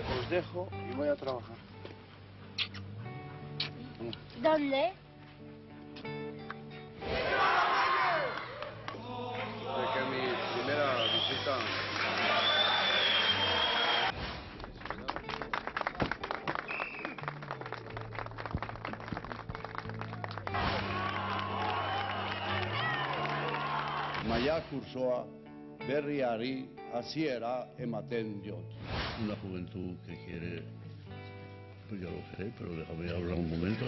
os dejo y voy a trabajar. ¿Dónde? Es que mi primera visita... Maya cursoa, berriari, hasiera ematen diot. Una juventud que quiere, pues ya lo sé, pero déjame hablar un momento.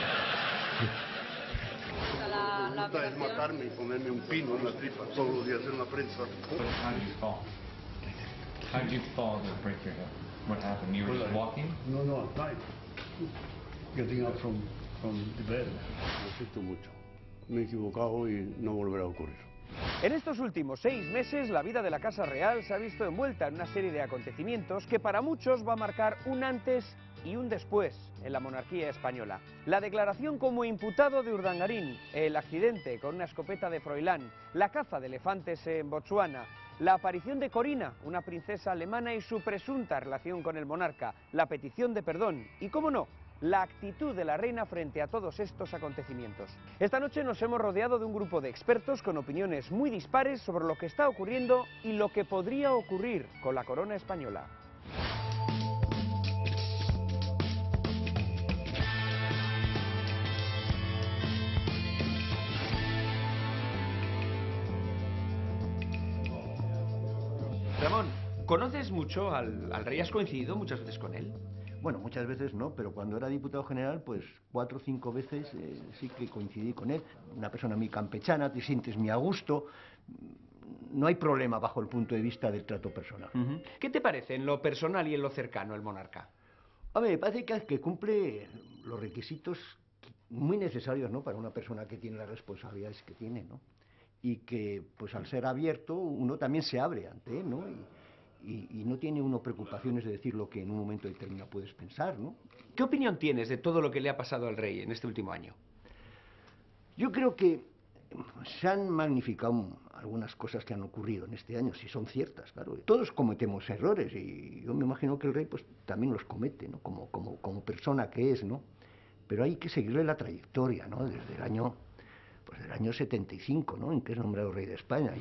Me gusta es matarme y ponerme un pino en la tripa todos los días en la prensa. How did you fall? How did you fall to break your hip? What happened? You were just walking? No, at night. Getting up from the bed. Lo siento mucho. Me he equivocado y no volverá a ocurrir. En estos últimos 6 meses, la vida de la Casa Real se ha visto envuelta en una serie de acontecimientos que para muchos va a marcar un antes y un después en la monarquía española. La declaración como imputado de Urdangarín, el accidente con una escopeta de Froilán, la caza de elefantes en Botsuana, la aparición de Corina, una princesa alemana y su presunta relación con el monarca, la petición de perdón y, cómo no, la actitud de la reina frente a todos estos acontecimientos. Esta noche nos hemos rodeado de un grupo de expertos con opiniones muy dispares sobre lo que está ocurriendo y lo que podría ocurrir con la corona española. Ramón, ¿conoces mucho al rey? ¿Has coincidido muchas veces con él? Bueno, muchas veces no, pero cuando era diputado general, pues 4 o 5 veces sí que coincidí con él. Una persona muy campechana, te sientes muy a gusto, no hay problema bajo el punto de vista del trato personal. ¿Qué te parece en lo personal y en lo cercano el monarca? A ver, me parece que cumple los requisitos muy necesarios, ¿no?, para una persona que tiene las responsabilidades que tiene, ¿no? Y que, pues al ser abierto, uno también se abre ante él, ¿no? Y no tiene uno preocupaciones de decir lo que en un momento determinado puedes pensar, ¿no? ¿Qué opinión tienes de todo lo que le ha pasado al rey en este último año? Yo creo que se han magnificado algunas cosas que han ocurrido en este año, si son ciertas, claro. Todos cometemos errores y yo me imagino que el rey pues también los comete, ¿no?, como persona que es, ¿no? Pero hay que seguirle la trayectoria, ¿no?, desde el año, pues del año 75, ¿no?, en que es nombrado rey de España.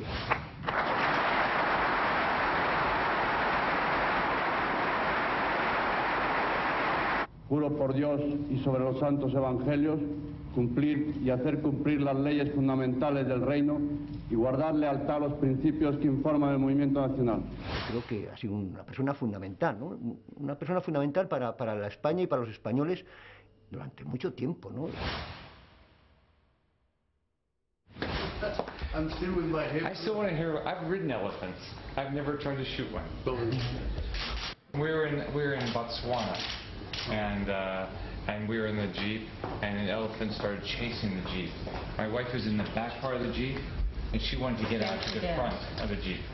Juro por Dios y sobre los santos evangelios cumplir y hacer cumplir las leyes fundamentales del reino y guardar lealtad a los principios que informan el movimiento nacional. Creo que ha sido una persona fundamental, ¿no?, una persona fundamental para la España y para los españoles durante mucho tiempo, ¿no? I'm still with my hip. I still want to hear. I've ridden elephants. I've never tried to shoot one. We were in Botswana, and we were in the jeep, and an elephant started chasing the jeep. My wife was in the back part of the jeep, and she wanted to get out to the front of the jeep.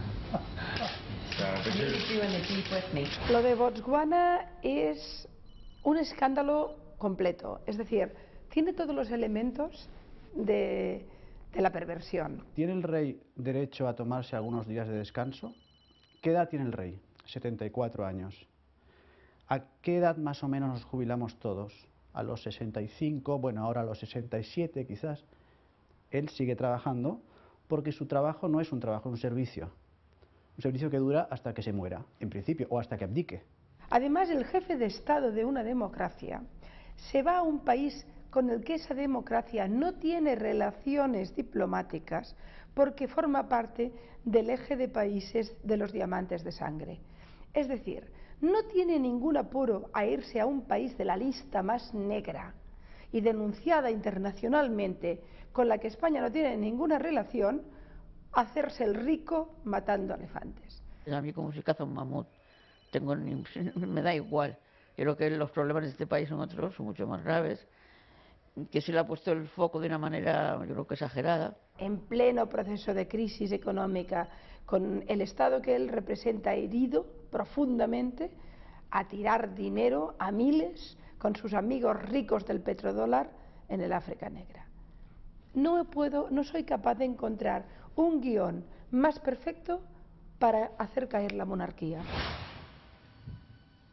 Lo de Botswana es un escándalo completo, es decir, tiene todos los elementos de la perversión. ¿Tiene el rey derecho a tomarse algunos días de descanso? ¿Qué edad tiene el rey? 74 años. ¿A qué edad más o menos nos jubilamos todos? A los 65, bueno, ahora a los 67 quizás. Él sigue trabajando porque su trabajo no es un trabajo, es un servicio. Un servicio que dura hasta que se muera, en principio, o hasta que abdique. Además, el jefe de Estado de una democracia se va a un país con el que esa democracia no tiene relaciones diplomáticas porque forma parte del eje de países de los diamantes de sangre. Es decir, no tiene ningún apuro a irse a un país de la lista más negra y denunciada internacionalmente, con la que España no tiene ninguna relación, a hacerse el rico matando elefantes. A mí como si caza un mamut, me da igual. Creo que los problemas de este país son otros, son mucho más graves, que se le ha puesto el foco de una manera, yo creo que exagerada. En pleno proceso de crisis económica, con el Estado que él representa herido profundamente, a tirar dinero a miles con sus amigos ricos del petrodólar en el África Negra. No soy capaz de encontrar un guión más perfecto para hacer caer la monarquía.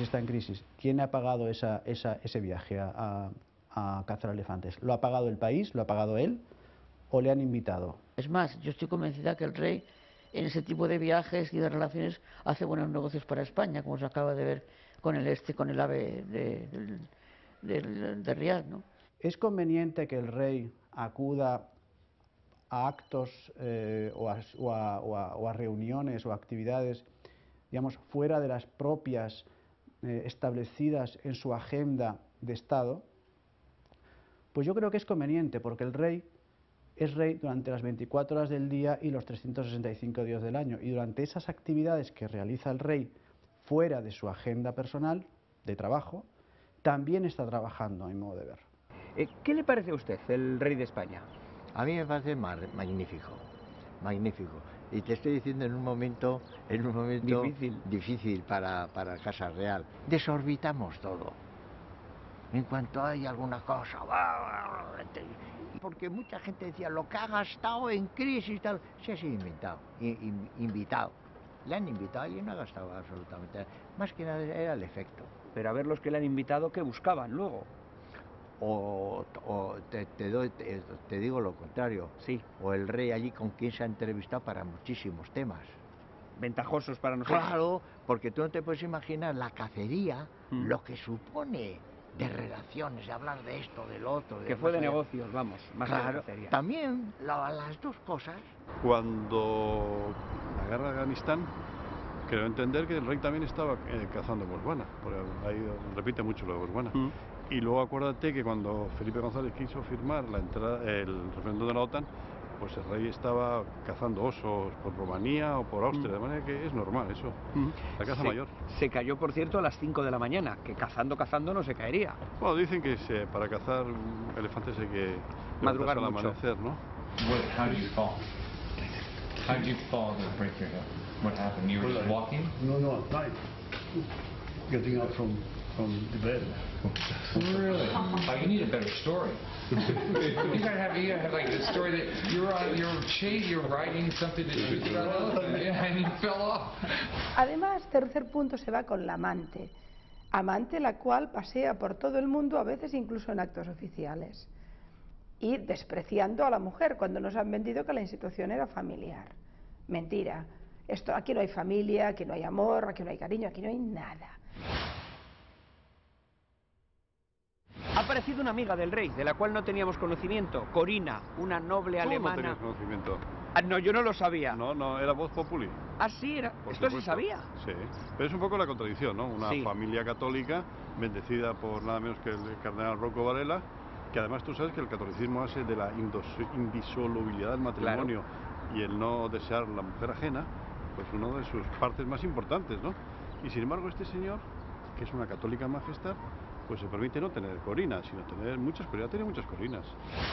si está en crisis, ¿quién ha pagado ese viaje a cazar elefantes? ¿Lo ha pagado el país? ¿Lo ha pagado él? ¿O le han invitado? Es más, yo estoy convencida que el rey en ese tipo de viajes y de relaciones hace buenos negocios para España, como se acaba de ver con el AVE de Riad, ¿no? ¿Es conveniente que el rey acuda a actos o a reuniones o actividades, digamos, fuera de las propias establecidas en su agenda de Estado? Pues yo creo que es conveniente, porque el rey es rey durante las 24 horas del día y los 365 días del año, y durante esas actividades que realiza el rey fuera de su agenda personal de trabajo, también está trabajando, a mi modo de ver. ¿Qué le parece a usted el rey de España? A mí me parece magnífico, magnífico. Y te estoy diciendo en un momento difícil para Casa Real. Desorbitamos todo. En cuanto hay alguna cosa, porque mucha gente decía, lo que ha gastado en crisis y tal, se ha sido invitado. Le han invitado y no ha gastado absolutamente. Más que nada era el efecto. Pero a ver los que le han invitado, ¿qué buscaban luego? O te digo lo contrario. Sí. O el rey allí con quien se ha entrevistado para muchísimos temas. Ventajosos para nosotros. Claro, porque tú no te puedes imaginar la cacería, lo que supone de relaciones, de hablar de esto, del otro. Que fue de negocios, vamos, más que de cacería. También las dos cosas. Cuando la guerra de Afganistán, creo entender que el rey también estaba cazando Botswana, porque ahí repite mucho lo de Botswana. Y luego acuérdate que cuando Felipe González quiso firmar el referéndum de la OTAN, pues el rey estaba cazando osos por Rumanía o por Austria, de manera que es normal eso, la caza mayor. Se cayó, por cierto, a las 5 de la mañana, que cazando no se caería. Bueno, dicen que para cazar elefantes hay que madrugar al mucho. amanecer, ¿no? How did you fall? How did you fall to break your hip? What happened? You were just walking? No, at night. Getting out from the bed. Really? Oh, you need a better story. you gotta have like the story that you're riding something that you and you fell off. Además, tercer punto, se va con la amante la cual pasea por todo el mundo, a veces incluso en actos oficiales, y despreciando a la mujer cuando nos han vendido que la institución era familiar. Mentira. Aquí no hay familia, aquí no hay amor, aquí no hay cariño, aquí no hay nada. Ha aparecido una amiga del rey, de la cual no teníamos conocimiento, Corina, una noble alemana. ¿Cómo no tenías conocimiento? Ah, no, yo no lo sabía. No, era Voz Populi. Ah, sí, era. Por ¿Esto supuesto. se sabía? Sí, pero es un poco la contradicción, ¿no? Una familia católica bendecida por nada menos que el cardenal Rocco Varela, que además tú sabes que el catolicismo hace de la indisolubilidad del matrimonio y el no desear la mujer ajena, pues una de sus partes más importantes, ¿no? Y sin embargo este señor, que es una católica majestad, pues se permite no tener Corina, sino tener muchas Corinas. Tiene muchas Corinas.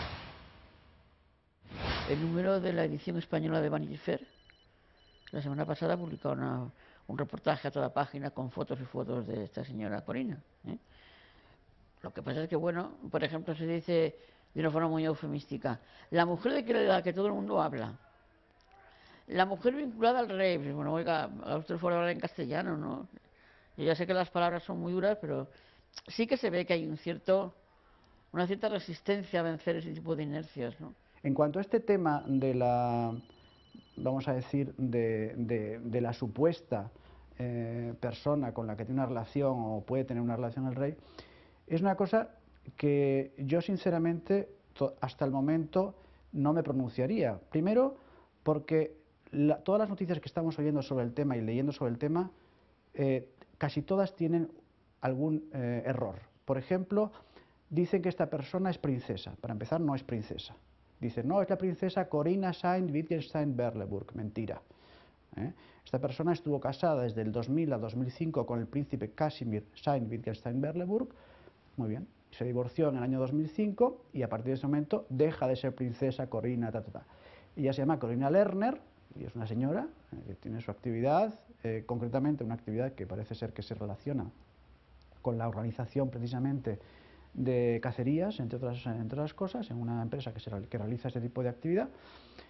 El número de la edición española de Vanity Fair, la semana pasada publicó un reportaje a toda página con fotos y fotos de esta señora Corina. Lo que pasa es que, bueno, por ejemplo, se dice de una forma muy eufemística, la mujer de la que todo el mundo habla, la mujer vinculada al rey. Pues, bueno, oiga, a usted fuera hablar en castellano, ¿no? Yo ya sé que las palabras son muy duras, pero sí que se ve que hay una cierta resistencia a vencer ese tipo de inercias, ¿no? En cuanto a este tema de la, vamos a decir, de la supuesta persona con la que tiene una relación o puede tener una relación el rey, es una cosa que yo sinceramente hasta el momento no me pronunciaría. Primero, porque todas las noticias que estamos oyendo sobre el tema y leyendo sobre el tema, casi todas tienen algún error. Por ejemplo, dicen que esta persona es princesa. Para empezar, no es princesa. Dicen, no, es la princesa Corina Sayn-Wittgenstein-Berleburg. Mentira. Esta persona estuvo casada desde el 2000 a 2005 con el príncipe Casimir Sayn-Wittgenstein-Berleburg. Muy bien. Se divorció en el año 2005 y a partir de ese momento deja de ser princesa Corina. Ella se llama Corina Lerner y es una señora que tiene su actividad, concretamente una actividad que parece ser que se relaciona con la organización precisamente de cacerías, entre otras cosas, en una empresa que realiza este tipo de actividad.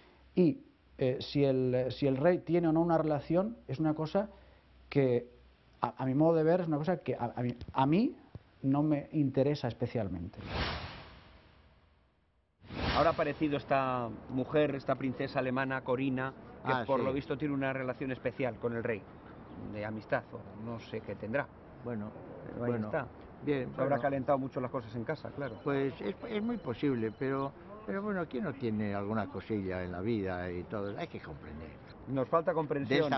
Y si el rey tiene o no una relación es una cosa que a mi modo de ver, es una cosa que a mí no me interesa especialmente. Ahora ha aparecido esta mujer, esta princesa alemana, Corina, que por lo visto tiene una relación especial con el rey, de amistad, o no sé qué tendrá. Bueno, pero ahí está. Bien, se habrá calentado mucho las cosas en casa, claro. Pues es muy posible, pero bueno, ¿quién no tiene alguna cosilla en la vida y todo? Hay que comprender. Nos falta comprensión.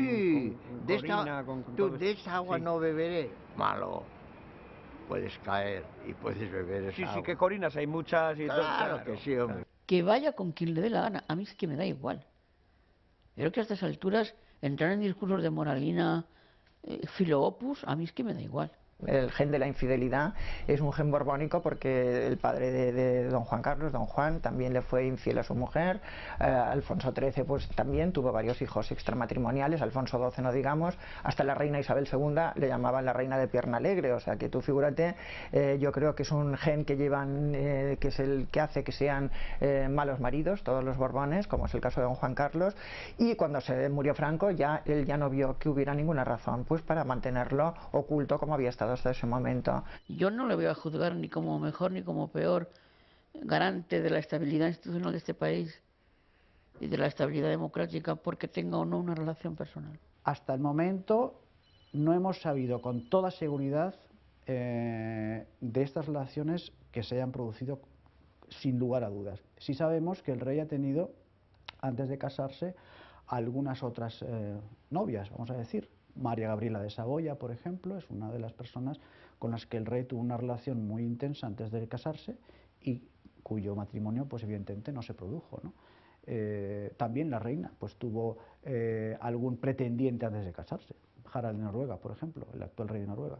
De esta agua no beberé. Malo. Puedes caer y puedes beber esa agua. Sí, que Corinas hay muchas y todo. Claro que sí, hombre. Que vaya con quien le dé la gana. A mí es que me da igual. Creo que a estas alturas entrar en discursos de moralina, filo opus, a mí es que me da igual. El gen de la infidelidad es un gen borbónico porque el padre de don Juan Carlos, don Juan, también le fue infiel a su mujer. Alfonso XIII pues también tuvo varios hijos extramatrimoniales, Alfonso XII no digamos, hasta la reina Isabel II le llamaban la reina de pierna alegre, o sea que tú figúrate, yo creo que es un gen que llevan, que es el que hace que sean malos maridos todos los Borbones, como es el caso de don Juan Carlos, y cuando se murió Franco él ya no vio que hubiera ninguna razón pues para mantenerlo oculto como había estado hasta ese momento. Yo no le voy a juzgar ni como mejor ni como peor garante de la estabilidad institucional de este país y de la estabilidad democrática porque tenga o no una relación personal. Hasta el momento no hemos sabido con toda seguridad de estas relaciones que se hayan producido sin lugar a dudas. Sí sabemos que el rey ha tenido, antes de casarse, algunas otras novias, vamos a decir. María Gabriela de Saboya, por ejemplo, es una de las personas con las que el rey tuvo una relación muy intensa antes de casarse y cuyo matrimonio, pues evidentemente, no se produjo, ¿no? También la reina pues tuvo algún pretendiente antes de casarse. Harald de Noruega, por ejemplo, el actual rey de Noruega.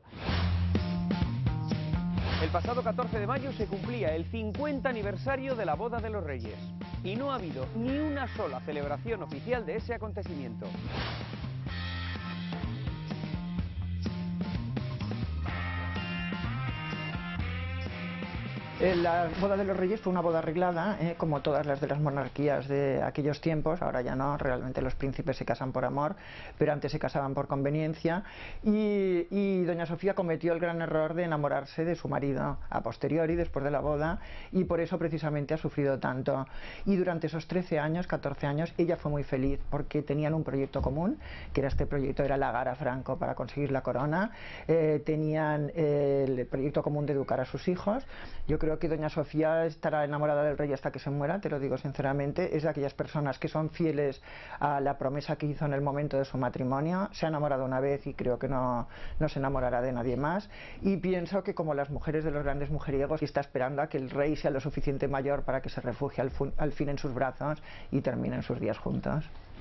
El pasado 14 de mayo se cumplía el 50 aniversario de la boda de los reyes y no ha habido ni una sola celebración oficial de ese acontecimiento. La boda de los reyes fue una boda arreglada, como todas las de las monarquías de aquellos tiempos. Ahora ya no, realmente los príncipes se casan por amor, pero antes se casaban por conveniencia, y doña Sofía cometió el gran error de enamorarse de su marido a posteriori, después de la boda, y por eso precisamente ha sufrido tanto. Y durante esos 13 años, 14 años, ella fue muy feliz porque tenían un proyecto común, que era este proyecto, era halagar a Franco para conseguir la corona, tenían el proyecto común de educar a sus hijos. Yo creo que doña Sofía estará enamorada del rey hasta que se muera, te lo digo sinceramente. Es de aquellas personas que son fieles a la promesa que hizo en el momento de su matrimonio. Se ha enamorado una vez y creo que no se enamorará de nadie más, y pienso que como las mujeres de los grandes mujeriegos, está esperando a que el rey sea lo suficiente mayor para que se refugie al fin en sus brazos y terminen sus días juntos.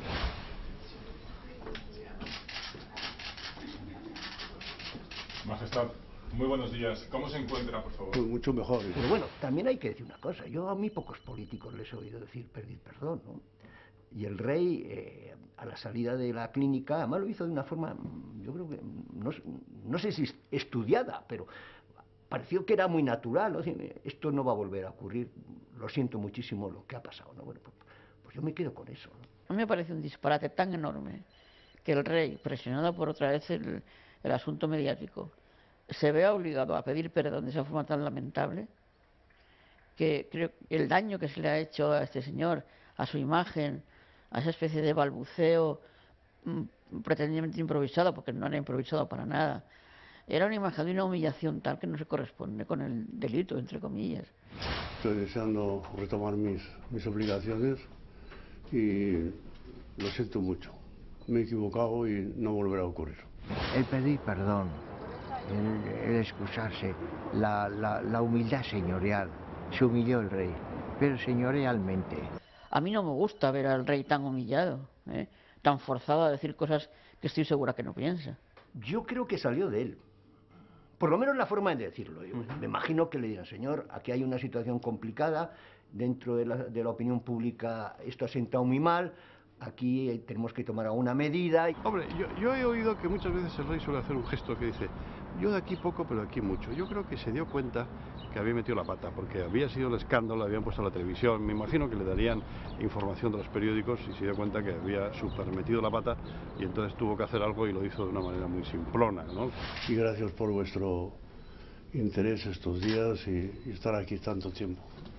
Majestad, muy buenos días. ¿Cómo se encuentra, por favor? Pues mucho mejor. Pero bueno, también hay que decir una cosa. Yo a muy pocos políticos les he oído decir pedir perdón, ¿no? Y el rey, a la salida de la clínica, además lo hizo de una forma, yo creo que, no sé si estudiada, pero pareció que era muy natural, ¿no? Esto no va a volver a ocurrir, lo siento muchísimo lo que ha pasado, ¿no? Bueno, pues yo me quedo con eso, ¿no? A mí me parece un disparate tan enorme que el rey, presionado por otra vez el asunto mediático, se vea obligado a pedir perdón de esa forma tan lamentable, que creo que el daño que se le ha hecho a este señor, a su imagen, a esa especie de balbuceo pretendidamente improvisado, porque no era improvisado para nada, era una imagen de una humillación tal que no se corresponde con el delito, entre comillas. Estoy deseando retomar mis obligaciones y lo siento mucho. Me he equivocado y no volverá a ocurrir. El pedir perdón, el excusarse, la humildad señorial. Se humilló el rey, pero señorialmente. A mí no me gusta ver al rey tan humillado, tan forzado a decir cosas que estoy segura que no piensa. Yo creo que salió de él. Por lo menos la forma de decirlo. Yo me imagino que le dirán, señor, aquí hay una situación complicada, dentro de la opinión pública esto ha sentado muy mal, aquí tenemos que tomar alguna medida. Hombre, yo he oído que muchas veces el rey suele hacer un gesto que dice, Yo de aquí poco, pero de aquí mucho. Yo creo que se dio cuenta que había metido la pata, porque había sido el escándalo, habían puesto en la televisión, me imagino que le darían información de los periódicos y se dio cuenta que había súper metido la pata y entonces tuvo que hacer algo y lo hizo de una manera muy simplona, ¿no? Y gracias por vuestro interés estos días y estar aquí tanto tiempo.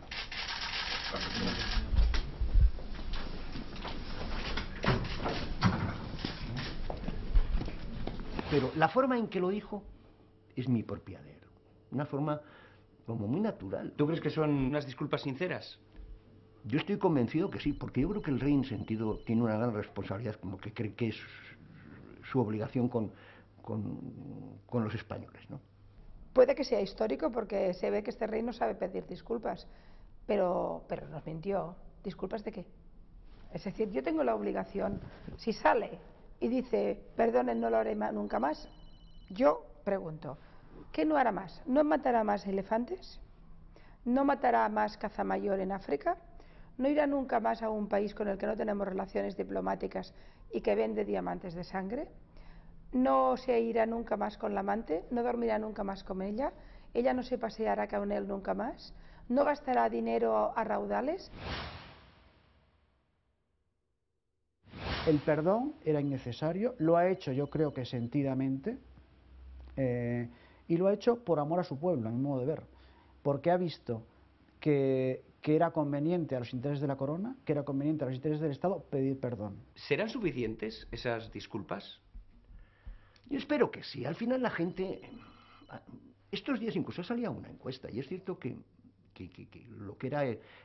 Pero la forma en que lo dijo es mi propia de él. Una forma como muy natural. ¿Tú crees que son unas disculpas sinceras? Yo estoy convencido que sí, porque yo creo que el rey en sentido tiene una gran responsabilidad, como que cree que es su obligación con los españoles, ¿no? Puede que sea histórico porque se ve que este rey no sabe pedir disculpas, pero nos mintió. ¿Disculpas de qué? Es decir, yo tengo la obligación, si sale y dice, perdonen, no lo haré nunca más, yo pregunto, ¿qué no hará más? ¿No matará más elefantes? ¿No matará más caza mayor en África? ¿No irá nunca más a un país con el que no tenemos relaciones diplomáticas y que vende diamantes de sangre? ¿No se irá nunca más con la amante? ¿No dormirá nunca más con ella? ¿Ella no se paseará con él nunca más? ¿No gastará dinero a raudales? El perdón era innecesario, lo ha hecho yo creo que sentidamente, y lo ha hecho por amor a su pueblo, a mi modo de ver, porque ha visto que era conveniente a los intereses de la corona, que era conveniente a los intereses del Estado pedir perdón. ¿Serán suficientes esas disculpas? Yo espero que sí. Al final la gente... Estos días incluso ha salido una encuesta y es cierto que lo que era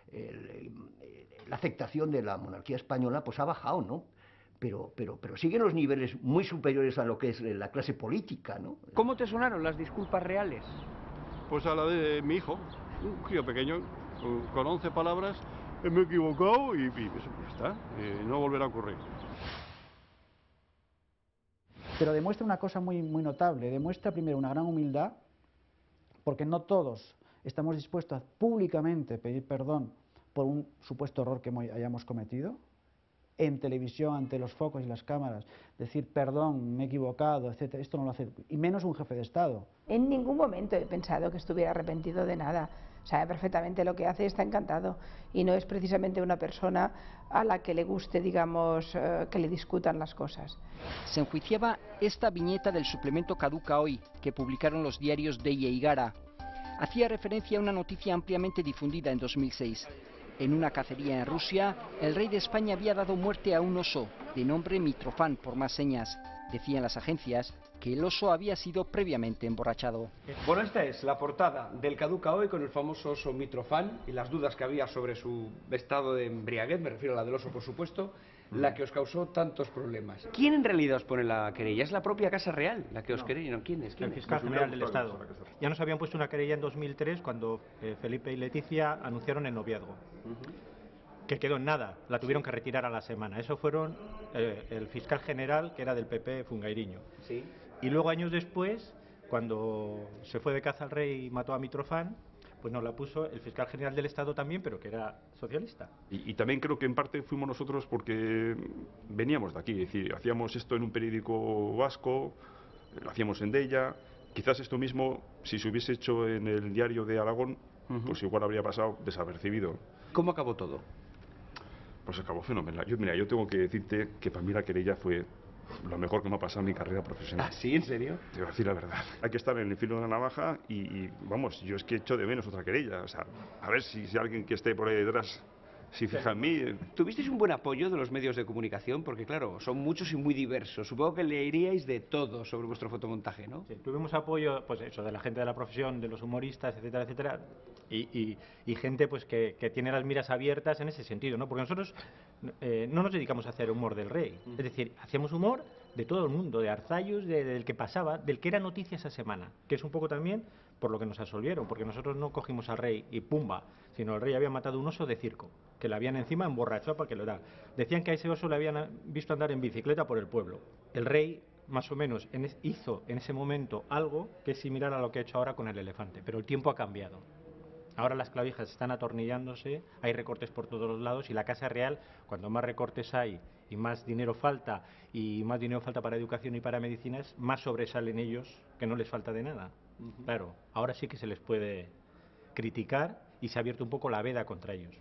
la aceptación de la monarquía española pues ha bajado, ¿no? Pero siguen los niveles muy superiores a lo que es la clase política, ¿no? ¿Cómo te sonaron las disculpas reales? Pues a la de mi hijo, un crío pequeño, con 11 palabras, me he equivocado y eso pues está, no volverá a ocurrir. Pero demuestra una cosa muy notable, demuestra primero una gran humildad, porque no todos estamos dispuestos a públicamente pedir perdón por un supuesto error que hayamos cometido, en televisión, ante los focos y las cámaras, decir perdón, me he equivocado, etcétera. Esto no lo hace, y menos un jefe de Estado. En ningún momento he pensado que estuviera arrepentido de nada. Sabe perfectamente lo que hace y está encantado. Y no es precisamente una persona a la que le guste, digamos, que le discutan las cosas. Se enjuiciaba esta viñeta del suplemento Caduca Hoy, que publicaron los diarios Deia y Gara. Hacía referencia a una noticia ampliamente difundida en 2006. En una cacería en Rusia, el rey de España había dado muerte a un oso, de nombre Mitrofán por más señas. Decían las agencias que el oso había sido previamente emborrachado. Bueno, esta es la portada del Caduca Hoy con el famoso oso Mitrofán y las dudas que había sobre su estado de embriaguez, me refiero a la del oso por supuesto, la que os causó tantos problemas. ¿Quién en realidad os pone la querella? ¿Es la propia Casa Real la que os querella? ¿No? ¿Quién es? El fiscal general del Estado. Ya nos habían puesto una querella en 2003 cuando Felipe y Leticia anunciaron el noviazgo. Que quedó en nada, la tuvieron que retirar a la semana. Eso fueron el fiscal general, que era del PP, Fungairiño. Sí. Y luego, años después, cuando se fue de caza al rey y mató a Mitrofán, pues nos la puso el fiscal general del Estado también, pero que era socialista. Y también creo que en parte fuimos nosotros porque veníamos de aquí, es decir, hacíamos esto en un periódico vasco, lo hacíamos en Deia, quizás esto mismo, si se hubiese hecho en el diario de Aragón, pues igual habría pasado desapercibido. ¿Cómo acabó todo? Pues acabó fenomenal. Yo tengo que decirte que para mí la querella fue lo mejor que me ha pasado en mi carrera profesional. ¿Ah, sí? ¿En serio? Te voy a decir la verdad. Hay que estar en el filo de la navaja y vamos, yo es que echo de menos otra querella. O sea, a ver si alguien que esté por ahí detrás se fija en mí. ¿Tuvisteis un buen apoyo de los medios de comunicación? Porque claro, son muchos y muy diversos. Supongo que leeríais de todo sobre vuestro fotomontaje, ¿no? Sí, tuvimos apoyo, pues eso, de la gente de la profesión, de los humoristas, etcétera, etcétera, y gente pues que tiene las miras abiertas en ese sentido, ¿no? Porque nosotros no nos dedicamos a hacer humor del rey, es decir, hacíamos humor de todo el mundo, de Arzayus, del que pasaba, del que era noticia esa semana, que es un poco también por lo que nos absolvieron, porque nosotros no cogimos al rey y pumba, sino el rey había matado un oso de circo, que le habían encima emborrachado para que lo da. Decían que a ese oso le habían visto andar en bicicleta por el pueblo. El rey más o menos hizo en ese momento algo que es similar a lo que ha hecho ahora con el elefante, pero el tiempo ha cambiado. Ahora las clavijas están atornillándose, hay recortes por todos los lados y la Casa Real, cuando más recortes hay y más dinero falta, y más dinero falta para educación y para medicinas, más sobresalen ellos, que no les falta de nada. Claro, ahora sí que se les puede criticar y se ha abierto un poco la veda contra ellos.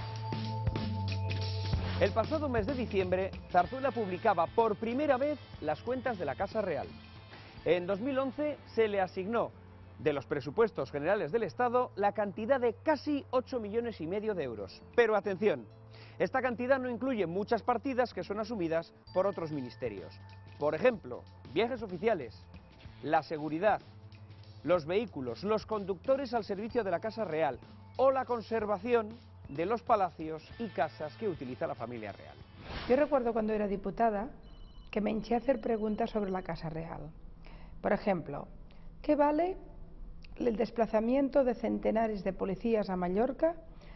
El pasado mes de diciembre, Zarzuela publicaba por primera vez las cuentas de la Casa Real. En 2011 se le asignó de los presupuestos generales del Estado la cantidad de casi 8,5 millones de euros. Pero atención, esta cantidad no incluye muchas partidas que son asumidas por otros ministerios. Por ejemplo, viajes oficiales, la seguridad, los vehículos, los conductores al servicio de la Casa Real o la conservación de los palacios y casas que utiliza la familia real. Yo recuerdo cuando era diputada que me hinché a hacer preguntas sobre la Casa Real. Por ejemplo, ¿qué vale el desplazamiento de centenares de policías a Mallorca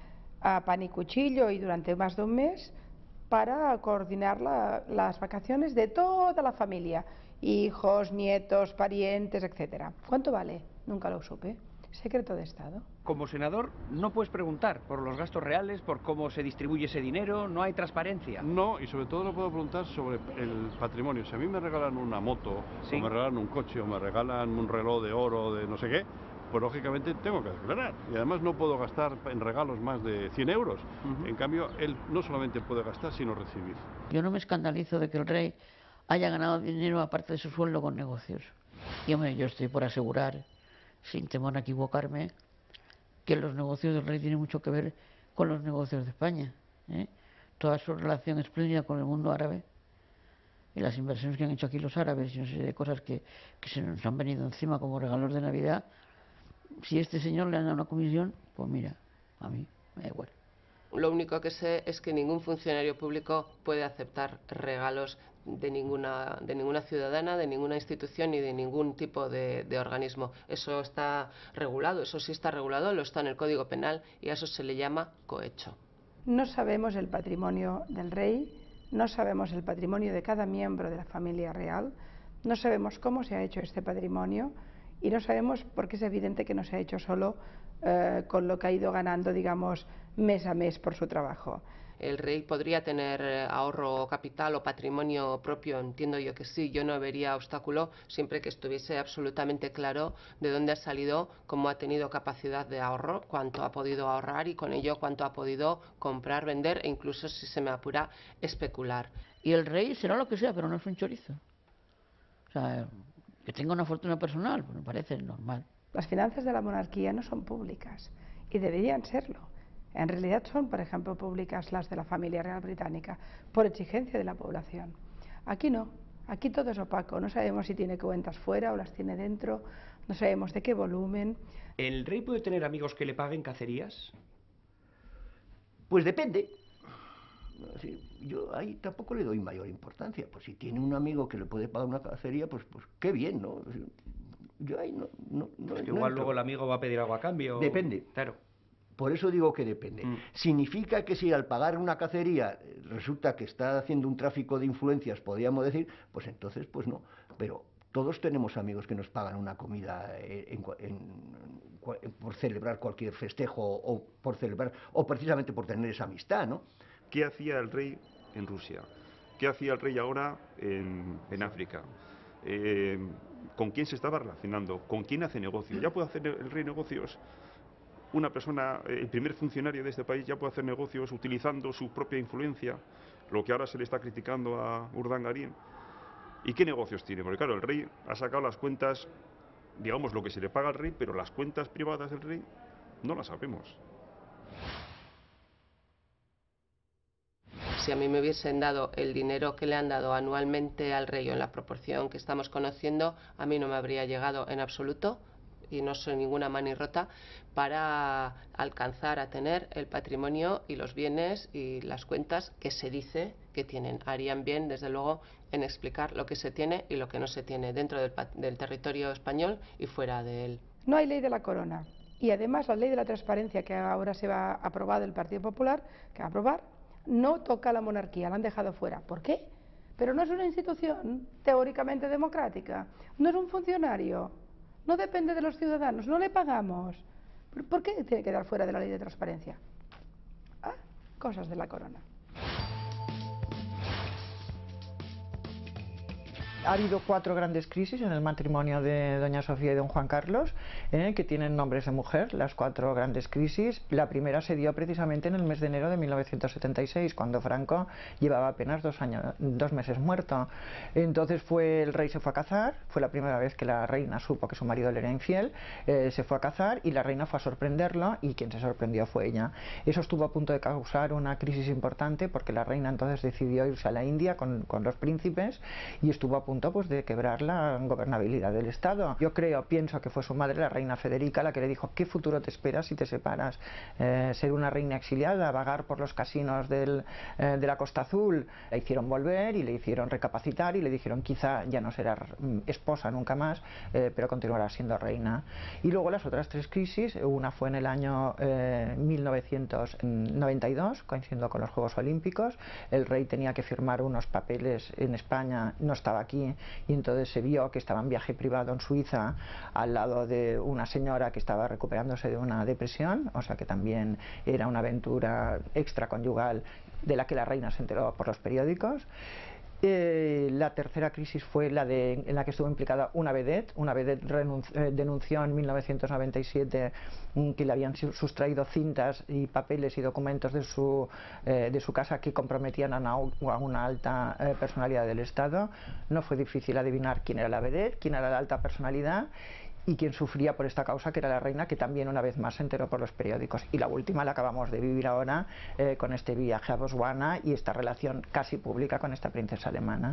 a pan y cuchillo y durante más de un mes para coordinar las vacaciones de toda la familia? Hijos, nietos, parientes, etcétera. ¿Cuánto vale? Nunca lo supe. Secreto de Estado. Como senador no puedes preguntar por los gastos reales, por cómo se distribuye ese dinero, no hay transparencia. No, y sobre todo no puedo preguntar sobre el patrimonio. Si a mí me regalan una moto, o me regalan un coche, o me regalan un reloj de oro, de no sé qué, pues lógicamente tengo que declarar. Y además no puedo gastar en regalos más de 100 euros. En cambio, él no solamente puede gastar, sino recibir. Yo no me escandalizo de que el rey haya ganado dinero aparte de su sueldo con negocios. Y hombre, yo estoy por asegurar, sin temor a equivocarme, que los negocios del rey tienen mucho que ver con los negocios de España, ¿eh? Toda su relación espléndida con el mundo árabe y las inversiones que han hecho aquí los árabes y una serie de cosas que se nos han venido encima como regalos de Navidad. Si este señor le han dado una comisión, pues mira, a mí me da igual. Lo único que sé es que ningún funcionario público puede aceptar regalos de ninguna ciudadana, de ninguna institución ni de ningún tipo de organismo. Eso está regulado, eso sí está regulado, lo está en el Código Penal y a eso se le llama cohecho. No sabemos el patrimonio del rey, no sabemos el patrimonio de cada miembro de la familia real, no sabemos cómo se ha hecho este patrimonio y no sabemos, porque es evidente que no se ha hecho solo con lo que ha ido ganando, digamos, mes a mes por su trabajo. El rey podría tener ahorro capital o patrimonio propio, entiendo yo que sí, yo no vería obstáculo siempre que estuviese absolutamente claro de dónde ha salido, cómo ha tenido capacidad de ahorro, cuánto ha podido ahorrar y con ello cuánto ha podido comprar, vender e incluso, si se me apura, especular. Y el rey será lo que sea, pero no es un chorizo. O sea, que tenga una fortuna personal, pues me parece normal. Las finanzas de la monarquía no son públicas y deberían serlo. En realidad son, por ejemplo, públicas las de la familia real británica, por exigencia de la población. Aquí no, aquí todo es opaco, no sabemos si tiene cuentas fuera o las tiene dentro, no sabemos de qué volumen. ¿El rey puede tener amigos que le paguen cacerías? Pues depende. Yo ahí tampoco le doy mayor importancia. Pues si tiene un amigo que le puede pagar una cacería, pues qué bien, ¿no? Yo ahí no igual luego el amigo va a pedir algo a cambio. Depende. Claro. Por eso digo que depende. ¿Significa que si al pagar una cacería resulta que está haciendo un tráfico de influencias, podríamos decir? Pues entonces, pues no. Pero todos tenemos amigos que nos pagan una comida por celebrar cualquier festejo o por celebrar, o precisamente por tener esa amistad, ¿no? ¿Qué hacía el rey en Rusia? ¿Qué hacía el rey ahora en África? ¿Con quién se estaba relacionando? ¿Con quién hace negocio? ¿Ya puede hacer el rey negocios? Una persona, el primer funcionario de este país ya puede hacer negocios utilizando su propia influencia, lo que ahora se le está criticando a Urdangarín. ¿Y qué negocios tiene? Porque claro, el rey ha sacado las cuentas, digamos, lo que se le paga al rey, pero las cuentas privadas del rey no las sabemos. Si a mí me hubiesen dado el dinero que le han dado anualmente al rey o en la proporción que estamos conociendo, a mí no me habría llegado en absoluto, y no soy ninguna manirrota, para alcanzar a tener el patrimonio y los bienes y las cuentas que se dice que tienen. Harían bien, desde luego, en explicar lo que se tiene y lo que no se tiene dentro del territorio español y fuera de él. No hay ley de la corona. Y además la ley de la transparencia que ahora se va a aprobar del Partido Popular, que va a aprobar, no toca a la monarquía, la han dejado fuera. ¿Por qué? Pero no es una institución teóricamente democrática, no es un funcionario. No depende de los ciudadanos, no le pagamos. ¿Por qué tiene que quedar fuera de la ley de transparencia? Cosas de la corona. Ha habido 4 grandes crisis en el matrimonio de doña Sofía y don Juan Carlos, que tienen nombres de mujer, las 4 grandes crisis. La primera se dio precisamente en el mes de enero de 1976, cuando Franco llevaba apenas 2 meses muerto. Entonces el rey se fue a cazar, fue la primera vez que la reina supo que su marido le era infiel, se fue a cazar y la reina fue a sorprenderlo, y quien se sorprendió fue ella. Eso estuvo a punto de causar una crisis importante, porque la reina entonces decidió irse a la India con los príncipes y estuvo a punto pues de quebrar la gobernabilidad del Estado. Yo pienso que fue su madre, la reina Federica, la que le dijo: ¿qué futuro te esperas si te separas? Ser una reina exiliada, vagar por los casinos de la Costa Azul. La hicieron volver y le hicieron recapacitar y le dijeron: quizá ya no serás esposa nunca más, pero continuarás siendo reina. Y luego las otras 3 crisis, una fue en el año 1992, coincidiendo con los Juegos Olímpicos. El rey tenía que firmar unos papeles en España, no estaba aquí, y entonces se vio que estaba en viaje privado en Suiza al lado de una señora que estaba recuperándose de una depresión, o sea que también era una aventura extraconyugal de la que la reina se enteró por los periódicos. La tercera crisis fue en la que estuvo implicada una vedette. Una vedette denunció en 1997 que le habían sustraído cintas y papeles y documentos de su casa que comprometían a una alta personalidad del Estado. No fue difícil adivinar quién era la vedette, quién era la alta personalidad y quien sufría por esta causa, que era la reina, que también una vez más se enteró por los periódicos. Y la última la acabamos de vivir ahora con este viaje a Botswana y esta relación casi pública con esta princesa alemana.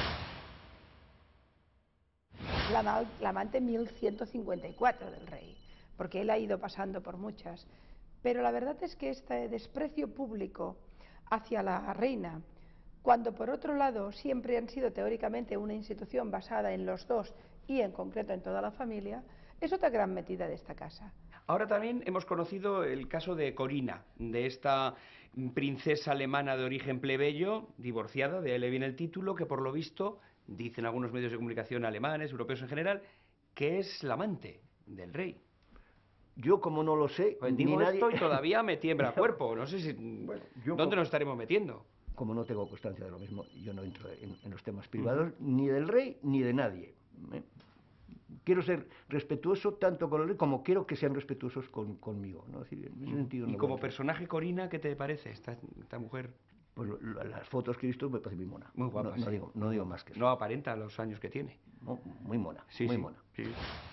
La amante 1154 del rey, porque él ha ido pasando por muchas. Pero la verdad es que este desprecio público hacia la reina, cuando por otro lado siempre han sido teóricamente una institución basada en los dos y en concreto en toda la familia, es otra gran metida de esta casa. Ahora también hemos conocido el caso de Corina, de esta princesa alemana de origen plebeyo, divorciada, de ahí le viene el título, que por lo visto, dicen algunos medios de comunicación alemanes, europeos en general, que es la amante del rey. Yo, como no lo sé, pues digo esto y todavía me tiembla cuerpo, no sé si... Bueno, ¿dónde nos estaremos metiendo? Como no tengo constancia de lo mismo, yo no entro en los temas privados, ni del rey ni de nadie. Quiero ser respetuoso tanto con el rey como quiero que sean respetuosos conmigo, ¿no? Es decir, en ese sentido, ¿Y como personaje, Corina, qué te parece esta mujer? Pues las fotos que he visto me parece muy mona. Muy guapa. No digo más que eso. No aparenta los años que tiene. No, muy mona, sí, muy sí, mona. Sí.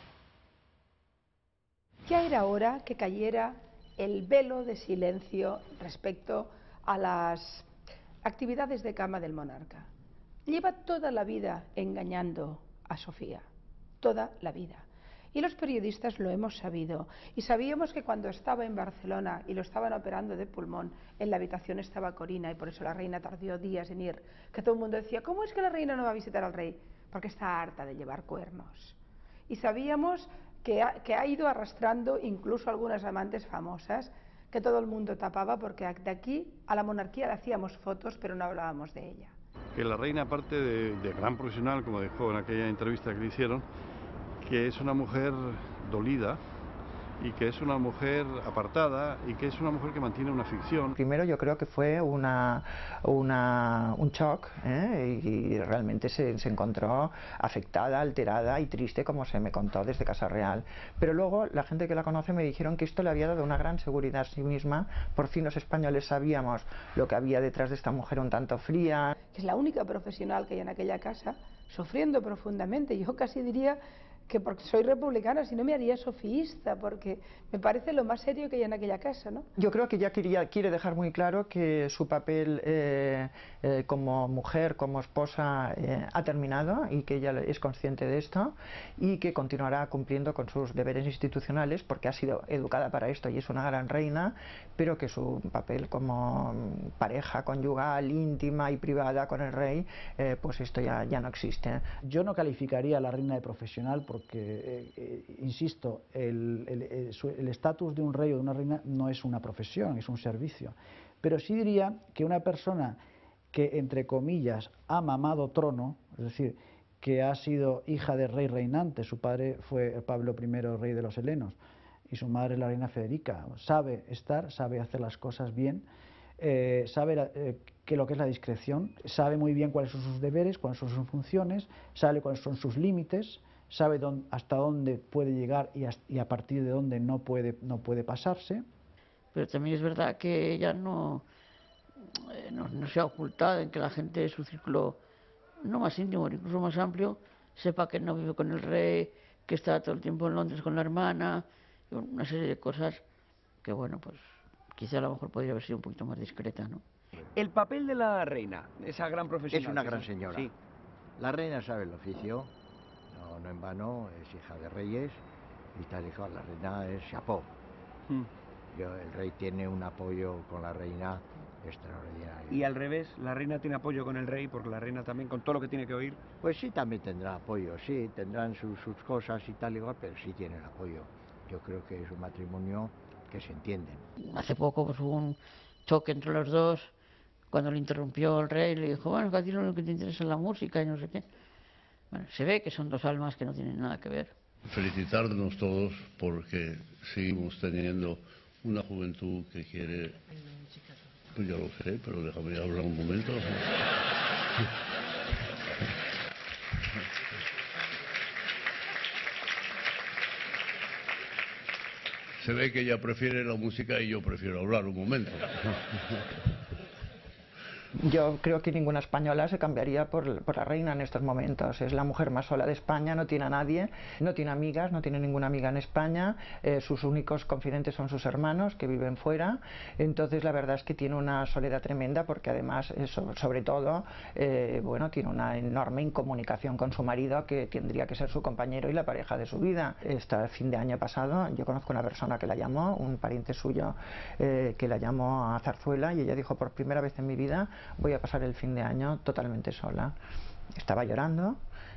Ya era hora que cayera el velo de silencio respecto a las actividades de cama del monarca. Lleva toda la vida engañando a Sofía, toda la vida. Y los periodistas lo hemos sabido. Y sabíamos que cuando estaba en Barcelona y lo estaban operando de pulmón, en la habitación estaba Corina y por eso la reina tardó días en ir. Que todo el mundo decía: ¿cómo es que la reina no va a visitar al rey? Porque está harta de llevar cuernos. Y sabíamos que ha ido arrastrando incluso algunas amantes famosas que todo el mundo tapaba, porque de aquí a la monarquía le hacíamos fotos pero no hablábamos de ella. Que la reina, aparte de gran profesional, como dijo en aquella entrevista que le hicieron, que es una mujer dolida y que es una mujer apartada y que es una mujer que mantiene una ficción. Primero yo creo que fue un shock, y realmente se encontró afectada, alterada y triste, como se me contó desde Casa Real. Pero luego la gente que la conoce me dijeron que esto le había dado una gran seguridad a sí misma. Por fin los españoles sabíamos lo que había detrás de esta mujer un tanto fría. Es la única profesional que hay en aquella casa, sufriendo profundamente. Yo casi diría que porque soy republicana, si no me haría sofista, porque me parece lo más serio que hay en aquella casa, ¿no? Yo creo que ya quiere dejar muy claro que su papel como mujer, como esposa, ha terminado y que ella es consciente de esto y que continuará cumpliendo con sus deberes institucionales porque ha sido educada para esto y es una gran reina, pero que su papel como pareja conyugal, íntima y privada con el rey, pues esto ya no existe. Yo no calificaría a la reina de profesional porque, insisto, el estatus de un rey o de una reina no es una profesión, es un servicio. Pero sí diría que una persona que, entre comillas, ha mamado trono, es decir, que ha sido hija de rey reinante, su padre fue Pablo I, rey de los helenos, y su madre la reina Federica, sabe hacer las cosas bien, sabe que lo que es la discreción, sabe muy bien cuáles son sus deberes, cuáles son sus funciones, sabe cuáles son sus límites, sabe hasta dónde puede llegar y a partir de dónde no puede pasarse. Pero también es verdad que ella no se ha ocultado en que la gente de su círculo, no más íntimo, incluso más amplio, sepa que no vive con el rey, que está todo el tiempo en Londres con la hermana, una serie de cosas que, bueno, pues quizá a lo mejor podría haber sido un poquito más discreta, ¿no? El papel de la reina, esa gran profesional. Es una gran señora. Sí. La reina sabe el oficio, no en vano, es hija de reyes y tal y cual. La reina es chapó. El rey tiene un apoyo con la reina extraordinario. Y al revés, la reina tiene apoyo con el rey, porque la reina también, con todo lo que tiene que oír. Pues sí, también tendrá apoyo, sí, tendrán sus cosas y tal igual, pero sí tienen apoyo. Yo creo que es un matrimonio que se entienden. Hace poco pues, hubo un choque entre los dos, cuando le interrumpió el rey, le dijo, bueno, que a ti lo que te interesa es la música y no sé qué. Bueno, se ve que son dos almas que no tienen nada que ver. Felicitarnos todos porque seguimos teniendo una juventud que quiere... Pues ya lo sé, pero déjame hablar un momento. Se ve que ella prefiere la música y yo prefiero hablar un momento. Yo creo que ninguna española se cambiaría por la reina en estos momentos. Es la mujer más sola de España, no tiene a nadie, no tiene amigas, no tiene ninguna amiga en España. Sus únicos confidentes son sus hermanos que viven fuera. Entonces la verdad es que tiene una soledad tremenda porque además, sobre todo, bueno, tiene una enorme incomunicación con su marido que tendría que ser su compañero y la pareja de su vida. Este fin de año pasado yo conozco una persona que la llamó, un pariente suyo que la llamó a Zarzuela y ella dijo, por primera vez en mi vida voy a pasar el fin de año totalmente sola. Estaba llorando,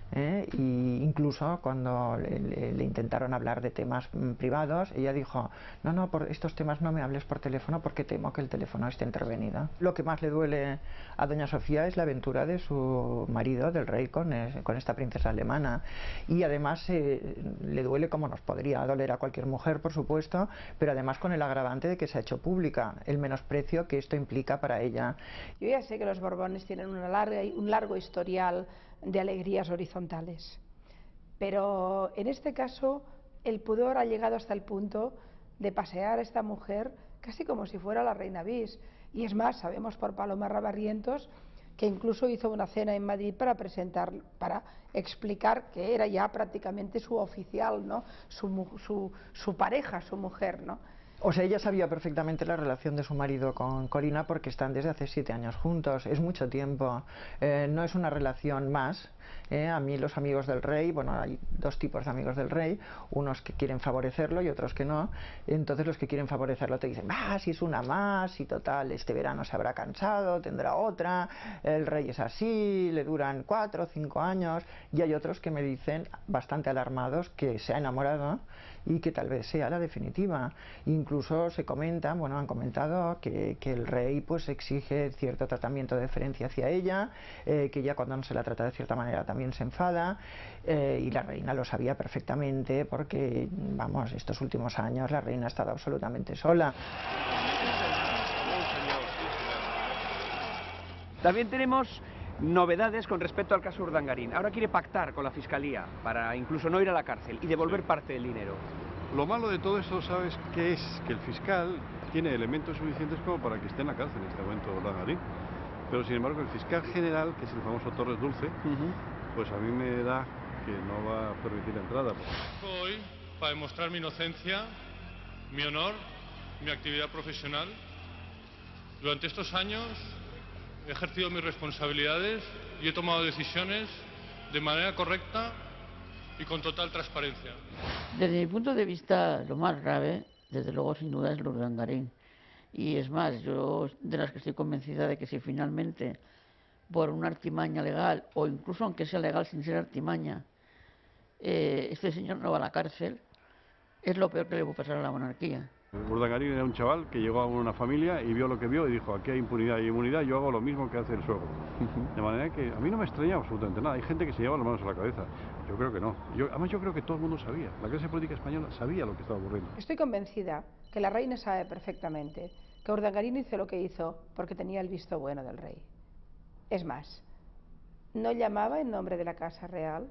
y incluso cuando le intentaron hablar de temas privados, ella dijo, no, por estos temas no me hables por teléfono porque temo que el teléfono esté intervenido. Lo que más le duele a doña Sofía es la aventura de su marido, del rey, con esta princesa alemana. Y además le duele, como nos podría doler a cualquier mujer, por supuesto, pero además con el agravante de que se ha hecho pública, el menosprecio que esto implica para ella. Yo ya sé que los Borbones tienen un largo historial de alegrías horizontales, pero en este caso el pudor ha llegado hasta el punto de pasear a esta mujer casi como si fuera la reina bis, y es más, sabemos por Paloma Rabarrientos que incluso hizo una cena en Madrid para explicar que era ya prácticamente su oficial, ¿no? su pareja, su mujer, ¿no? O sea, ella sabía perfectamente la relación de su marido con Corina porque están desde hace 7 años juntos, es mucho tiempo, no es una relación más. A mí los amigos del rey, bueno, hay dos tipos de amigos del rey, unos que quieren favorecerlo y otros que no. Entonces los que quieren favorecerlo te dicen, si es una más y total, este verano se habrá cansado, tendrá otra, el rey es así, le duran 4 o 5 años. Y hay otros que me dicen, bastante alarmados, que se ha enamorado y que tal vez sea la definitiva. Incluso se comentan, bueno, han comentado que el rey pues exige cierto tratamiento de deferencia hacia ella, que ella cuando no se la trata de cierta manera también se enfada, y la reina lo sabía perfectamente porque, vamos, estos últimos años la reina ha estado absolutamente sola. También tenemos novedades con respecto al caso Urdangarín. Ahora quiere pactar con la Fiscalía para incluso no ir a la cárcel y devolver parte del dinero. Lo malo de todo esto, ¿sabes qué es? Que el fiscal tiene elementos suficientes como para que esté en la cárcel en este momento Urdangarín. Pero sin embargo el fiscal general, que es el famoso Torres Dulce, pues a mí me da que no va a permitir la entrada. Hoy, para demostrar mi inocencia, mi honor, mi actividad profesional, durante estos años he ejercido mis responsabilidades y he tomado decisiones de manera correcta y con total transparencia. Desde mi punto de vista, lo más grave, desde luego, sin duda, es el Urdangarín. Y es más, yo de las que estoy convencida de que si finalmente, por una artimaña legal, o incluso aunque sea legal sin ser artimaña, este señor no va a la cárcel, es lo peor que le puede pasar a la monarquía. Urdangarín era un chaval que llegó a una familia y vio lo que vio y dijo, aquí hay impunidad y inmunidad, yo hago lo mismo que hace el suegro. De manera que a mí no me extraña absolutamente nada. Hay gente que se lleva las manos a la cabeza. Yo creo que no. Además yo creo que todo el mundo sabía. La clase política española sabía lo que estaba ocurriendo. Estoy convencida que la reina sabe perfectamente que Urdangarín hizo lo que hizo porque tenía el visto bueno del rey. Es más, no llamaba en nombre de la Casa Real.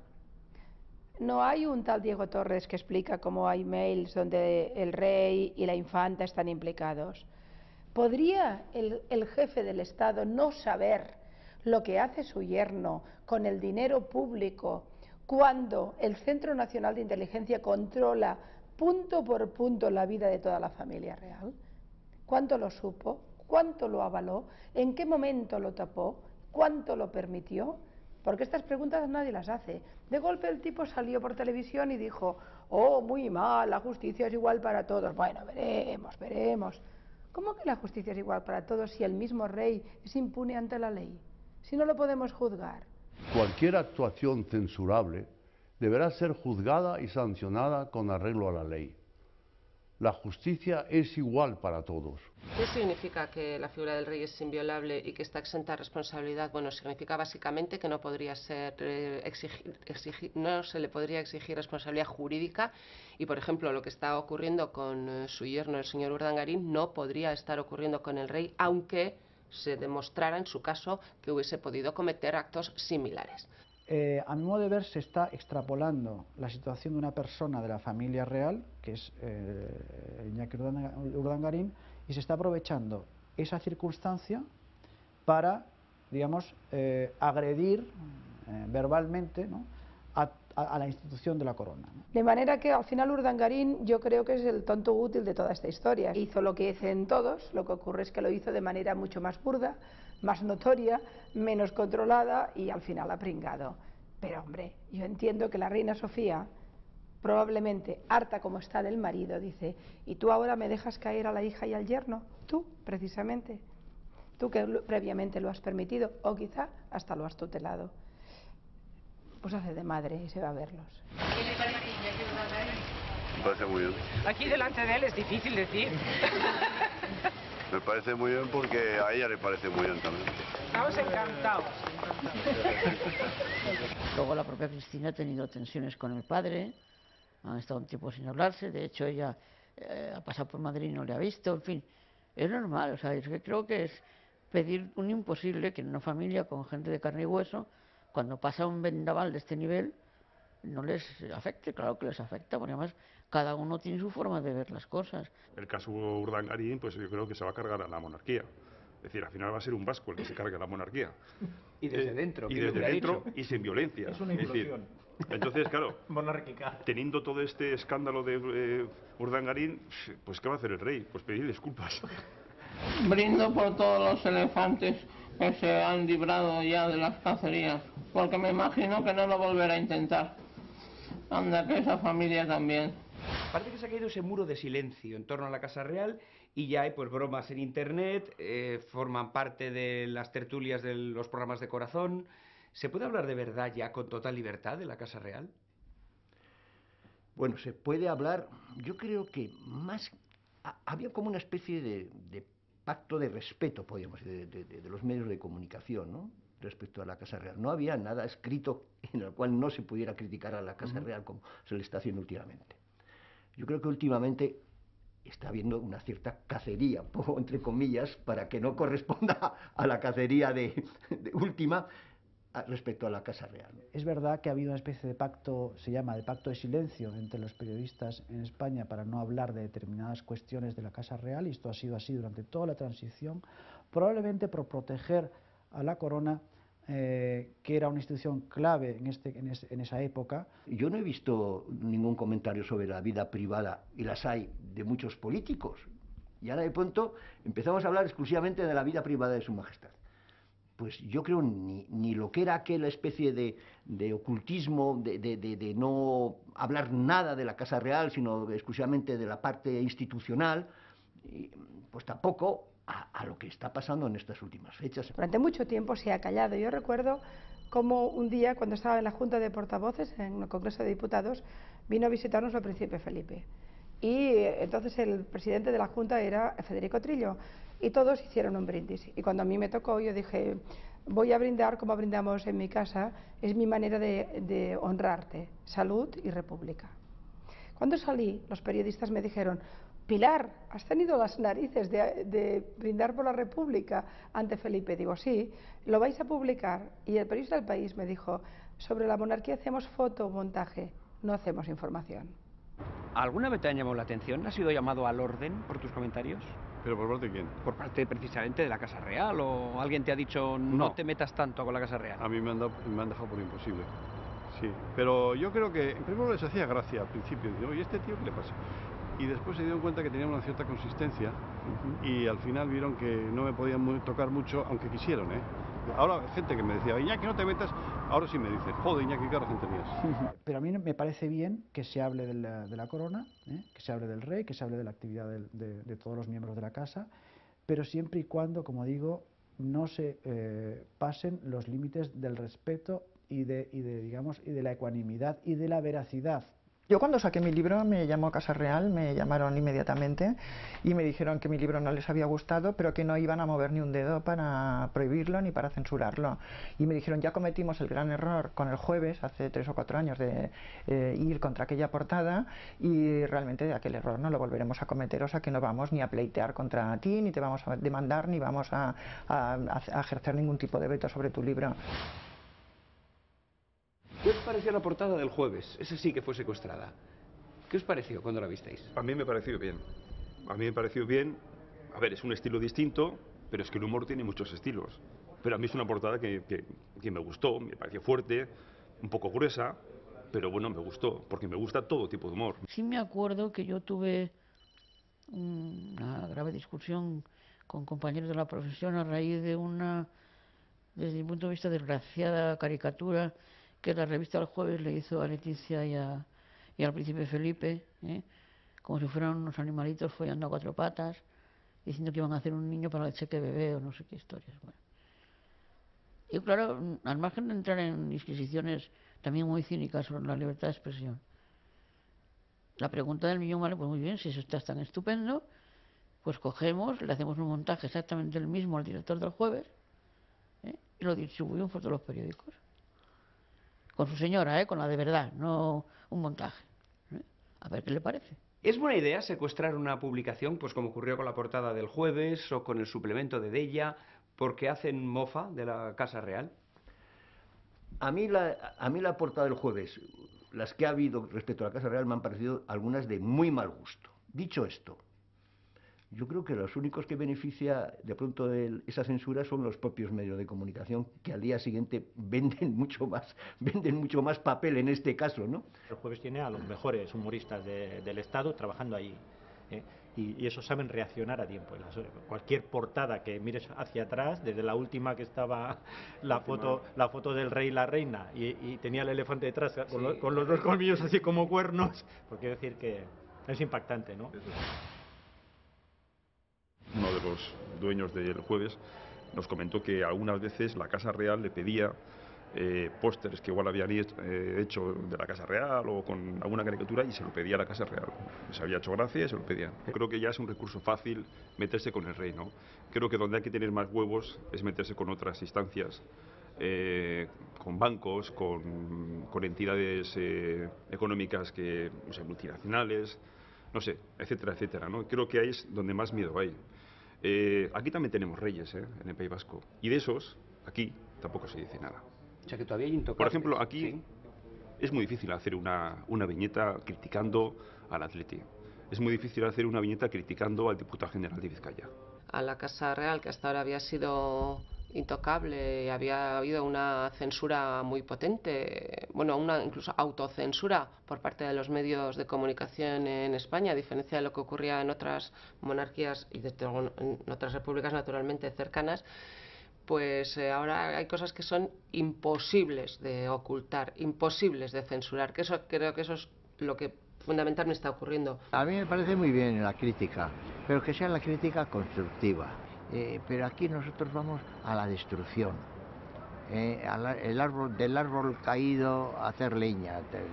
No hay un tal Diego Torres que explica cómo hay mails donde el rey y la infanta están implicados. ¿Podría el jefe del Estado no saber lo que hace su yerno con el dinero público cuando el Centro Nacional de Inteligencia controla punto por punto la vida de toda la familia real? ¿Cuánto lo supo? ¿Cuánto lo avaló? ¿En qué momento lo tapó? ¿Cuánto lo permitió? Porque estas preguntas nadie las hace. De golpe el tipo salió por televisión y dijo, oh, muy mal, la justicia es igual para todos. Bueno, veremos. ¿Cómo que la justicia es igual para todos si el mismo rey es impune ante la ley? Si no lo podemos juzgar. Cualquier actuación censurable deberá ser juzgada y sancionada con arreglo a la ley. La justicia es igual para todos. ¿Qué significa que la figura del rey es inviolable y que está exenta de responsabilidad? Bueno, significa básicamente que no podría ser no se le podría exigir responsabilidad jurídica y, por ejemplo, lo que está ocurriendo con su yerno, el señor Urdangarín, no podría estar ocurriendo con el rey, aunque se demostrara en su caso que hubiese podido cometer actos similares. A mi modo de ver, se está extrapolando la situación de una persona de la familia real, que es Iñaki Urdangarín, y se está aprovechando esa circunstancia para, digamos, agredir verbalmente, ¿no?, a la institución de la corona, ¿no? De manera que al final Urdangarín yo creo que es el tonto útil de toda esta historia. Hizo lo que hacen todos, lo que ocurre es que lo hizo de manera mucho más burda, más notoria, menos controlada y al final ha pringado. Pero hombre, yo entiendo que la reina Sofía, probablemente harta como está del marido, dice, ¿y tú ahora me dejas caer a la hija y al yerno? Tú, precisamente. Tú que previamente lo has permitido o quizá hasta lo has tutelado. Pues hace de madre y se va a verlos. ¿Qué le parece Iñaki Urdangarín? Me parece muy bien. Aquí delante de él es difícil decir. Me parece muy bien porque a ella le parece muy bien también. Estamos encantados. Luego la propia Cristina ha tenido tensiones con el padre, han estado un tiempo sin hablarse, de hecho ella ha pasado por Madrid y no le ha visto, en fin, es normal, o sea, es que creo que es pedir un imposible que en una familia con gente de carne y hueso, cuando pasa un vendaval de este nivel, no les afecte. Claro que les afecta, porque además cada uno tiene su forma de ver las cosas. El caso Urdangarín, pues yo creo que se va a cargar a la monarquía. Es decir, al final va a ser un vasco el que se cargue a la monarquía. Y desde dentro. Y desde dentro y sin violencia. Es una implosión. Entonces, claro, monárquica. Teniendo todo este escándalo de Urdangarín, pues ¿qué va a hacer el rey? Pues pedir disculpas. Brindo por todos los elefantes que se han librado ya de las cacerías, porque me imagino que no lo volverá a intentar. Anda, que esa familia también. Parece que se ha caído ese muro de silencio en torno a la Casa Real y ya hay pues bromas en internet, forman parte de las tertulias de los programas de corazón. ¿Se puede hablar de verdad ya con total libertad de la Casa Real? Bueno, se puede hablar, yo creo que más... Había como una especie de pacto de respeto, podríamos decir, de los medios de comunicación, ¿no?, respecto a la Casa Real. No había nada escrito en el cual no se pudiera criticar a la Casa Real como se le está haciendo últimamente. Yo creo que últimamente está habiendo una cierta cacería, pongo entre comillas, para que no corresponda a la cacería de última respecto a la Casa Real. Es verdad que ha habido una especie de pacto, se llama de pacto de silencio entre los periodistas en España para no hablar de determinadas cuestiones de la Casa Real, y esto ha sido así durante toda la transición, probablemente por proteger a la corona, que era una institución clave en esa época. Yo no he visto ningún comentario sobre la vida privada, y las hay, de muchos políticos, y ahora de pronto empezamos a hablar exclusivamente de la vida privada de Su Majestad. Pues yo creo ni lo que era aquella especie de ocultismo, de no hablar nada de la Casa Real, sino exclusivamente de la parte institucional, pues tampoco a lo que está pasando en estas últimas fechas. Durante mucho tiempo se ha callado. Yo recuerdo como un día, cuando estaba en la Junta de Portavoces, en el Congreso de Diputados, vino a visitarnos el príncipe Felipe. y entonces el presidente de la Junta era Federico Trillo, y todos hicieron un brindis. Y cuando a mí me tocó, yo dije, voy a brindar como brindamos en mi casa, es mi manera de honrarte, salud y república. Cuando salí, los periodistas me dijeron, Pilar, ¿has tenido las narices de brindar por la República ante Felipe? Digo, sí, lo vais a publicar. Y el periodista del País me dijo, sobre la monarquía hacemos fotomontaje, no hacemos información. ¿Alguna vez te han llamado la atención? ¿Has sido llamado al orden por tus comentarios? ¿Pero por parte de quién? Por parte precisamente de la Casa Real, ¿o alguien te ha dicho no te metas tanto con la Casa Real? A mí me han dejado por imposible. Sí, pero yo creo que en primer lugar les hacía gracia al principio, digo, ¿y este tío qué le pasa? Y después se dieron cuenta que tenía una cierta consistencia y al final vieron que no me podían tocar mucho, aunque quisieron, ¿eh? Ahora gente que me decía, Iñaki, no te metas, ahora sí me dicen, joder, Iñaki, qué razón tenías. Pero a mí me parece bien que se hable de la corona, que se hable del rey, que se hable de la actividad de todos los miembros de la casa, pero siempre y cuando, como digo, no se pasen los límites del respeto y de la ecuanimidad y de la veracidad. Yo cuando saqué mi libro me llamó Casa Real, me llamaron inmediatamente y me dijeron que mi libro no les había gustado, pero que no iban a mover ni un dedo para prohibirlo ni para censurarlo. Y me dijeron, ya cometimos el gran error con El Jueves, hace 3 o 4 años, de ir contra aquella portada, y realmente de aquel error no lo volveremos a cometer, o sea que no vamos ni a pleitear contra ti, ni te vamos a demandar, ni vamos a ejercer ningún tipo de veto sobre tu libro. ¿Qué os pareció la portada del Jueves? Esa sí que fue secuestrada. ¿Qué os pareció cuando la visteis? A mí me pareció bien. A mí me pareció bien. A ver, es un estilo distinto, pero es que el humor tiene muchos estilos. Pero a mí es una portada que me gustó, me pareció fuerte, un poco gruesa, pero bueno, me gustó, porque me gusta todo tipo de humor. Sí me acuerdo que yo tuve una grave discusión con compañeros de la profesión a raíz de una, desde mi punto de vista, desgraciada caricatura que la revista El Jueves le hizo a Leticia y al príncipe Felipe, como si fueran unos animalitos follando a 4 patas, diciendo que iban a hacer un niño para el cheque bebé o no sé qué historias. Bueno. Y claro, al margen de entrar en disquisiciones también muy cínicas sobre la libertad de expresión, la pregunta del millón vale, pues muy bien, si eso está tan estupendo, pues cogemos, le hacemos un montaje exactamente el mismo al director del Jueves, y lo distribuimos por todos los periódicos. Con su señora, con la de verdad, no un montaje. A ver qué le parece. ¿Es buena idea secuestrar una publicación, pues como ocurrió con la portada del Jueves o con el suplemento de Della, porque hacen mofa de la Casa Real? A mí la portada del Jueves, las que ha habido respecto a la Casa Real, me han parecido algunas de muy mal gusto. Dicho esto, yo creo que los únicos que beneficia de pronto de esa censura son los propios medios de comunicación, que al día siguiente venden mucho más papel en este caso, ¿no? El Jueves tiene a los mejores humoristas del Estado trabajando allí, y esos saben reaccionar a tiempo. Cualquier portada que mires hacia atrás, desde la última que estaba la foto del rey y la reina, y tenía el elefante detrás con los 2 colmillos así como cuernos, pues quiero decir que es impactante, ¿no? Uno de los dueños del Jueves nos comentó que algunas veces la Casa Real le pedía pósteres que igual habían hecho de la Casa Real o con alguna caricatura, y se lo pedía a la Casa Real. Les había hecho gracia y se lo pedían. Creo que ya es un recurso fácil meterse con el rey, ¿no? Creo que donde hay que tener más huevos es meterse con otras instancias, con bancos, con entidades económicas que, no sé, multinacionales, no sé, etcétera, etcétera, ¿no? Creo que ahí es donde más miedo hay. Aquí también tenemos reyes, en el País Vasco, y de esos, aquí, tampoco se dice nada. O sea, que todavía hay intocables. Por ejemplo, aquí es muy difícil hacer una viñeta criticando al Atleti. Es muy difícil hacer una viñeta criticando al diputado general de Vizcaya. A la Casa Real, que hasta ahora había sido intocable, había habido una censura muy potente, bueno, una incluso autocensura por parte de los medios de comunicación en España, a diferencia de lo que ocurría en otras monarquías y en otras repúblicas naturalmente cercanas. Pues ahora hay cosas que son imposibles de ocultar, imposibles de censurar, que eso creo que eso es lo que fundamentalmente está ocurriendo. A mí me parece muy bien la crítica, pero que sea la crítica constructiva. Pero aquí nosotros vamos a la destrucción, del árbol caído a hacer leña,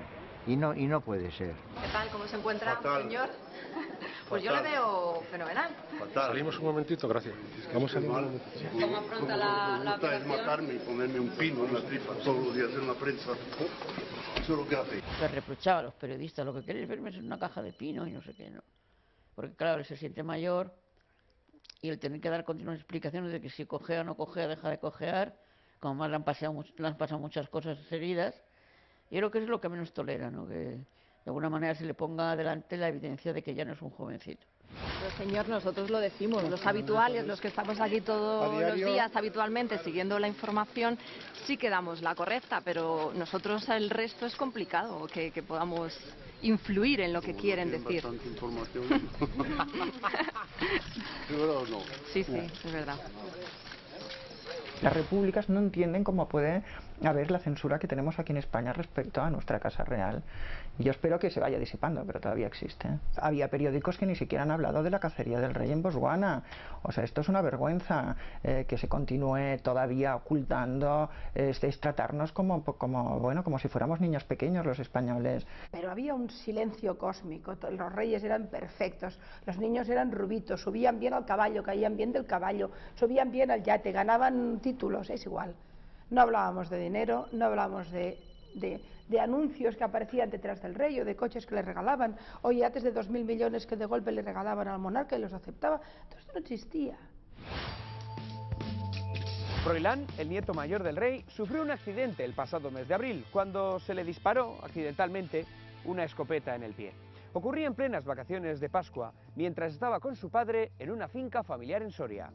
Y no puede ser. ¿Qué tal? ¿Cómo se encuentra, Fatal. señor? Pues yo le veo fenomenal. Salimos un momentito, gracias. Vamos a salir un momentito. ¿Cómo afronta la Lo que me gusta es operación? matarme y ponerme un pino en la tripa todos los días en la prensa. Eso es lo que hace. Le reprochaba a los periodistas, lo que queréis verme es en una caja de pino y no sé qué, ¿no? Porque claro, él se siente mayor y el tener que dar continuas explicaciones de que si cojea o no cojea, deja de cojear, como más le han pasado muchas cosas heridas, yo creo que es lo que menos tolera, ¿no? Que de alguna manera se le ponga adelante la evidencia de que ya no es un jovencito. Pero señor, nosotros lo decimos, los habituales, los que estamos aquí todos los días habitualmente siguiendo la información, sí que damos la correcta, pero nosotros el resto es complicado que podamos influir en lo que quieren decir. Bastante información. ¿Sí, verdad o no? Sí, sí, es verdad. Las repúblicas no entienden cómo puede haber la censura que tenemos aquí en España respecto a nuestra Casa Real. Y yo espero que se vaya disipando, pero todavía existe. Había periódicos que ni siquiera han hablado de la cacería del rey en Botswana. O sea, esto es una vergüenza que se continúe todavía ocultando, es tratarnos como si fuéramos niños pequeños los españoles. Pero había un silencio cósmico, los reyes eran perfectos, los niños eran rubitos, subían bien al caballo, caían bien del caballo, subían bien al yate, ganaban títulos, es igual. No hablábamos de dinero, no hablábamos de anuncios que aparecían detrás del rey o de coches que le regalaban, o yates de 2.000 millones que de golpe le regalaban al monarca y los aceptaba. Todo esto no existía. Froilán, el nieto mayor del rey, sufrió un accidente el pasado mes de abril, cuando se le disparó accidentalmente una escopeta en el pie. Ocurría en plenas vacaciones de Pascua, mientras estaba con su padre en una finca familiar en Soria.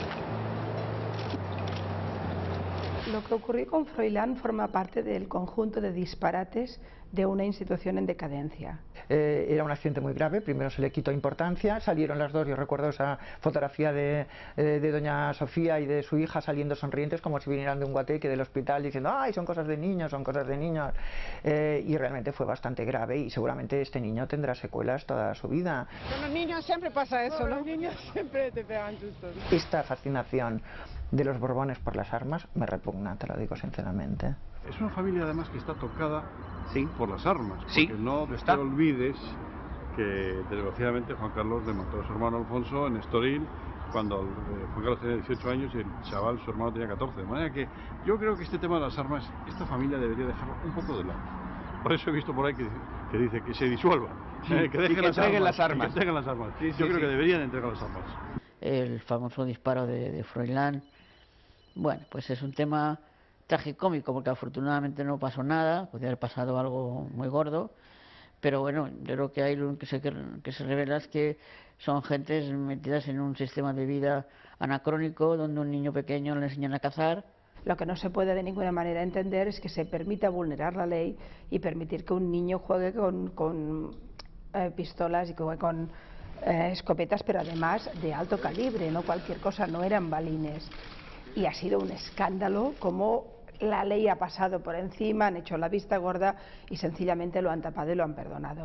Lo que ocurrió con Froilán forma parte del conjunto de disparates de una institución en decadencia. Era un accidente muy grave, primero se le quitó importancia, salieron las dos, yo recuerdo esa fotografía de doña Sofía y de su hija saliendo sonrientes como si vinieran de un guateque del hospital diciendo ¡ay, son cosas de niños, son cosas de niños! Y realmente fue bastante grave y seguramente este niño tendrá secuelas toda su vida. Con los niños siempre pasa eso, los niños siempre te pegan sustos. Esta fascinación de los Borbones por las armas me repugna, te lo digo sinceramente. Es una familia además que está tocada por las armas, Sí, porque no te olvides que desgraciadamente Juan Carlos le mató a su hermano Alfonso en Estoril cuando Juan Carlos tenía 18 años y el chaval, su hermano, tenía 14. De manera que yo creo que este tema de las armas, esta familia debería dejarlo un poco de lado. Por eso he visto por ahí que dice que se disuelva, que dejen las armas. Que entreguen las armas. Yo creo que deberían entregar las armas. El famoso disparo de Froilán, bueno, pues es un tema tragicómico porque afortunadamente no pasó nada, podría haber pasado algo muy gordo, pero bueno, yo creo que ahí lo que se revela es que son gentes metidas en un sistema de vida anacrónico donde un niño pequeño le enseñan a cazar. Lo que no se puede de ninguna manera entender es que se permita vulnerar la ley y permitir que un niño juegue con pistolas y con escopetas, pero además de alto calibre, no cualquier cosa, no eran balines. Y ha sido un escándalo como la ley ha pasado por encima, han hecho la vista gorda y sencillamente lo han tapado y lo han perdonado.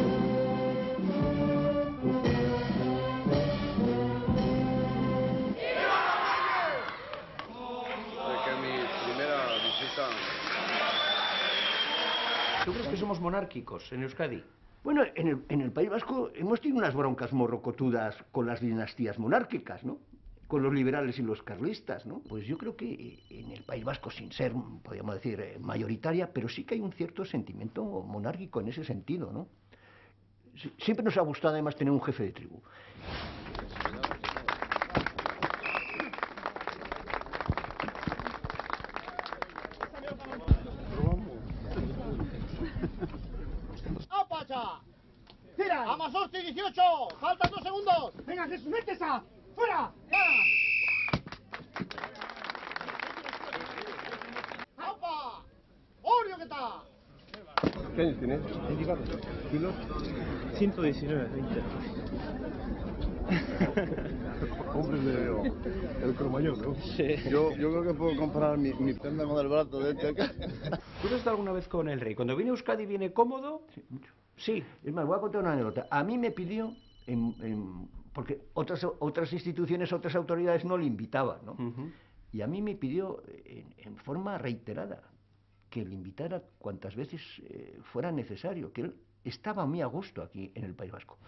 ¿Tú crees que somos monárquicos en Euskadi? Bueno, en el País Vasco hemos tenido unas broncas morrocotudas con las dinastías monárquicas, ¿no? Con los liberales y los carlistas, ¿no? Pues yo creo que en el País Vasco, sin ser, podríamos decir, mayoritaria, pero sí que hay un cierto sentimiento monárquico en ese sentido, ¿no? Siempre nos ha gustado además tener un jefe de tribu. ¡Apacha! ¡Tira! ¡A más 18! ¡Faltan 2 segundos! ¡Venga, Jesús, mete esa! ¡Fuera! ¡Opa! ¡Orio que está! ¿Qué años tienes? 24. ¿Kilos? 119, 20. Hombre, el cromañón, ¿no? Sí. Yo creo que puedo comprar mi prenda con el brazo de este acá. ¿Tú has estado alguna vez con el rey? Cuando viene a Euskadi, ¿viene cómodo? Sí, mucho. Sí. Es más, voy a contar una anécdota. A mí me pidió, porque otras instituciones, otras autoridades no le invitaban, ¿no? Y a mí me pidió en forma reiterada que le invitara cuantas veces fuera necesario, que él estaba muy a gusto aquí en el País Vasco.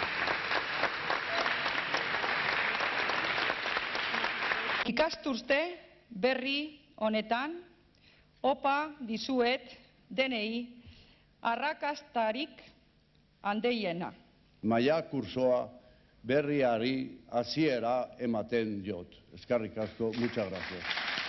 Ikasturte berri honetan, opa dizuet denei arrakastarik handeiena. Maila kursoa berriari hasiera ematen diot. Eskerrik asko, muchas gracias.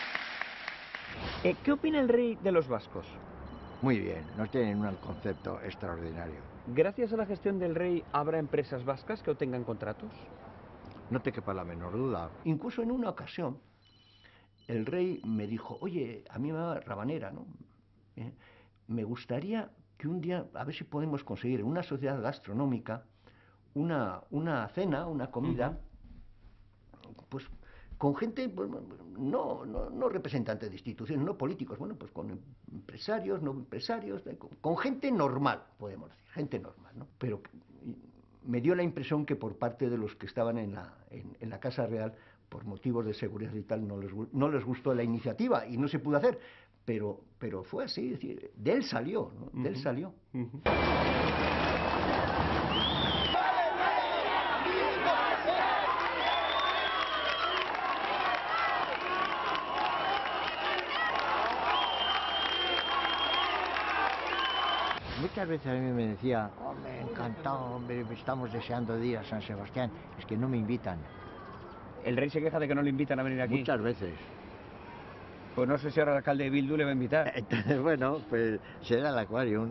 ¿Qué opina el rey de los vascos? Muy bien, nos tienen un concepto extraordinario. ¿Gracias a la gestión del rey habrá empresas vascas que obtengan contratos? No te quepa la menor duda. Incluso en una ocasión, el rey me dijo, oye, a mí me va Rabanera, ¿no? Me gustaría que un día, a ver si podemos conseguir en una sociedad gastronómica una cena, una comida, pues con gente, pues, no representantes de instituciones, no políticos, bueno, pues con empresarios, no empresarios, con gente normal, podemos decir, gente normal, ¿no? Pero me dio la impresión que por parte de los que estaban en la Casa Real, por motivos de seguridad y tal, no les gustó la iniciativa y no se pudo hacer. Pero fue así, es decir, de él salió, ¿no? De él salió. Muchas veces a mí me decía, hombre, encantado, hombre, estamos deseando de ir a San Sebastián, es que no me invitan. ¿El rey se queja de que no le invitan a venir aquí? Muchas veces. Pues no sé si ahora el alcalde de Bildu le va a invitar. Entonces, bueno, pues será el Aquarium.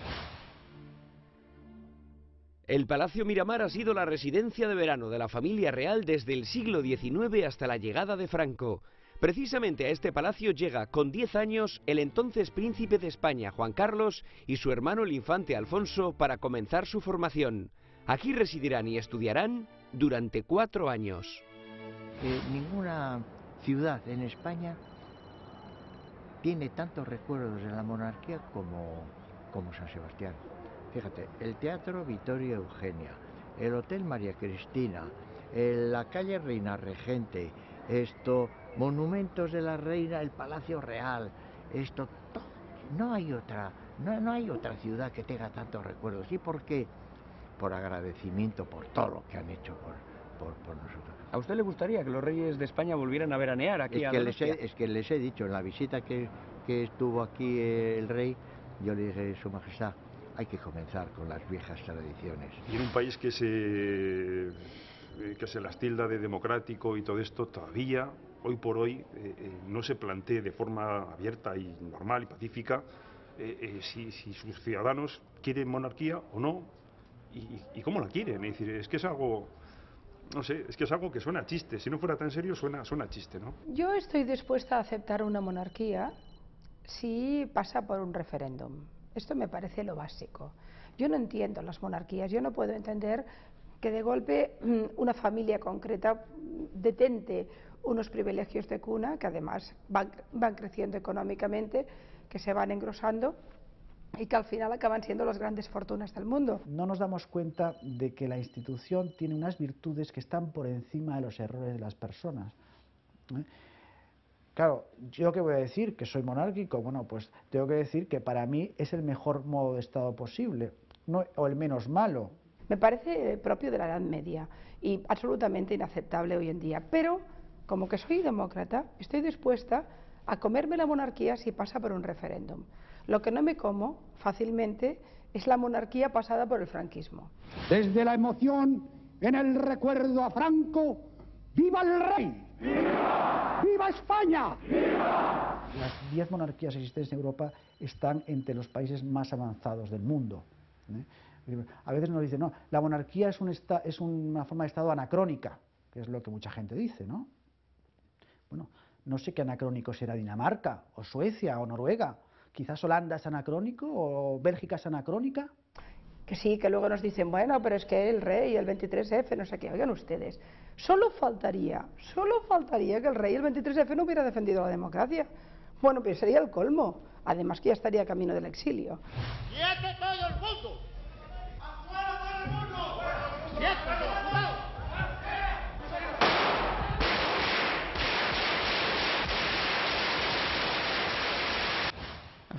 El Palacio Miramar ha sido la residencia de verano de la familia real desde el siglo XIX hasta la llegada de Franco. Precisamente a este palacio llega con 10 años el entonces príncipe de España, Juan Carlos, y su hermano el infante Alfonso para comenzar su formación. Aquí residirán y estudiarán durante 4 años. Ninguna ciudad en España tiene tantos recuerdos de la monarquía como San Sebastián. Fíjate, el Teatro Vittorio Eugenia, el Hotel María Cristina, la calle Reina Regente, monumentos de la reina, el Palacio Real, no hay otra ciudad que tenga tantos recuerdos. ¿Y por qué? Por agradecimiento por todo lo que han hecho por nosotros. ¿A usted le gustaría que los reyes de España volvieran a veranear aquí a Donostia? Es que les he dicho, en la visita que estuvo aquí el rey, yo le dije, Su Majestad, hay que comenzar con las viejas tradiciones. Y en un país que se las tilda de democrático y todo esto, todavía, hoy por hoy, no se plantee de forma abierta y normal y pacífica si sus ciudadanos quieren monarquía o no, y cómo la quieren. Es decir, es que es algo... No sé, es que es algo que suena a chiste. Si no fuera tan serio, suena a chiste, ¿no? Yo estoy dispuesta a aceptar una monarquía si pasa por un referéndum. Esto me parece lo básico. Yo no entiendo las monarquías. Yo no puedo entender que de golpe una familia concreta detente unos privilegios de cuna, que además van creciendo económicamente, que se van engrosando y que al final acaban siendo las grandes fortunas del mundo. No nos damos cuenta de que la institución tiene unas virtudes que están por encima de los errores de las personas. Claro, ¿yo qué voy a decir? ¿Que soy monárquico? Bueno, pues tengo que decir que para mí es el mejor modo de Estado posible, o el menos malo. Me parece propio de la Edad Media y absolutamente inaceptable hoy en día, pero como que soy demócrata, estoy dispuesta a comerme la monarquía si pasa por un referéndum. Lo que no me como fácilmente es la monarquía pasada por el franquismo. Desde la emoción en el recuerdo a Franco, ¡viva el rey! ¡Viva! ¡Viva España! ¡Viva! Las 10 monarquías existentes en Europa están entre los países más avanzados del mundo. A veces nos dicen, no, la monarquía es una forma de Estado anacrónica, que es lo que mucha gente dice, ¿no? Bueno, no sé qué anacrónico será Dinamarca, o Suecia, o Noruega. Quizás Holanda es anacrónico, o Bélgica es anacrónica. Que sí, que luego nos dicen, bueno, pero es que el rey, el 23F, no sé qué. Oigan ustedes, solo faltaría que el rey, el 23F, no hubiera defendido la democracia. Bueno, pues sería el colmo. Además que ya estaría camino del exilio. ¡Quieto todo el mundo! ¡Afuera todo el mundo! ¡Quieto, cuidado!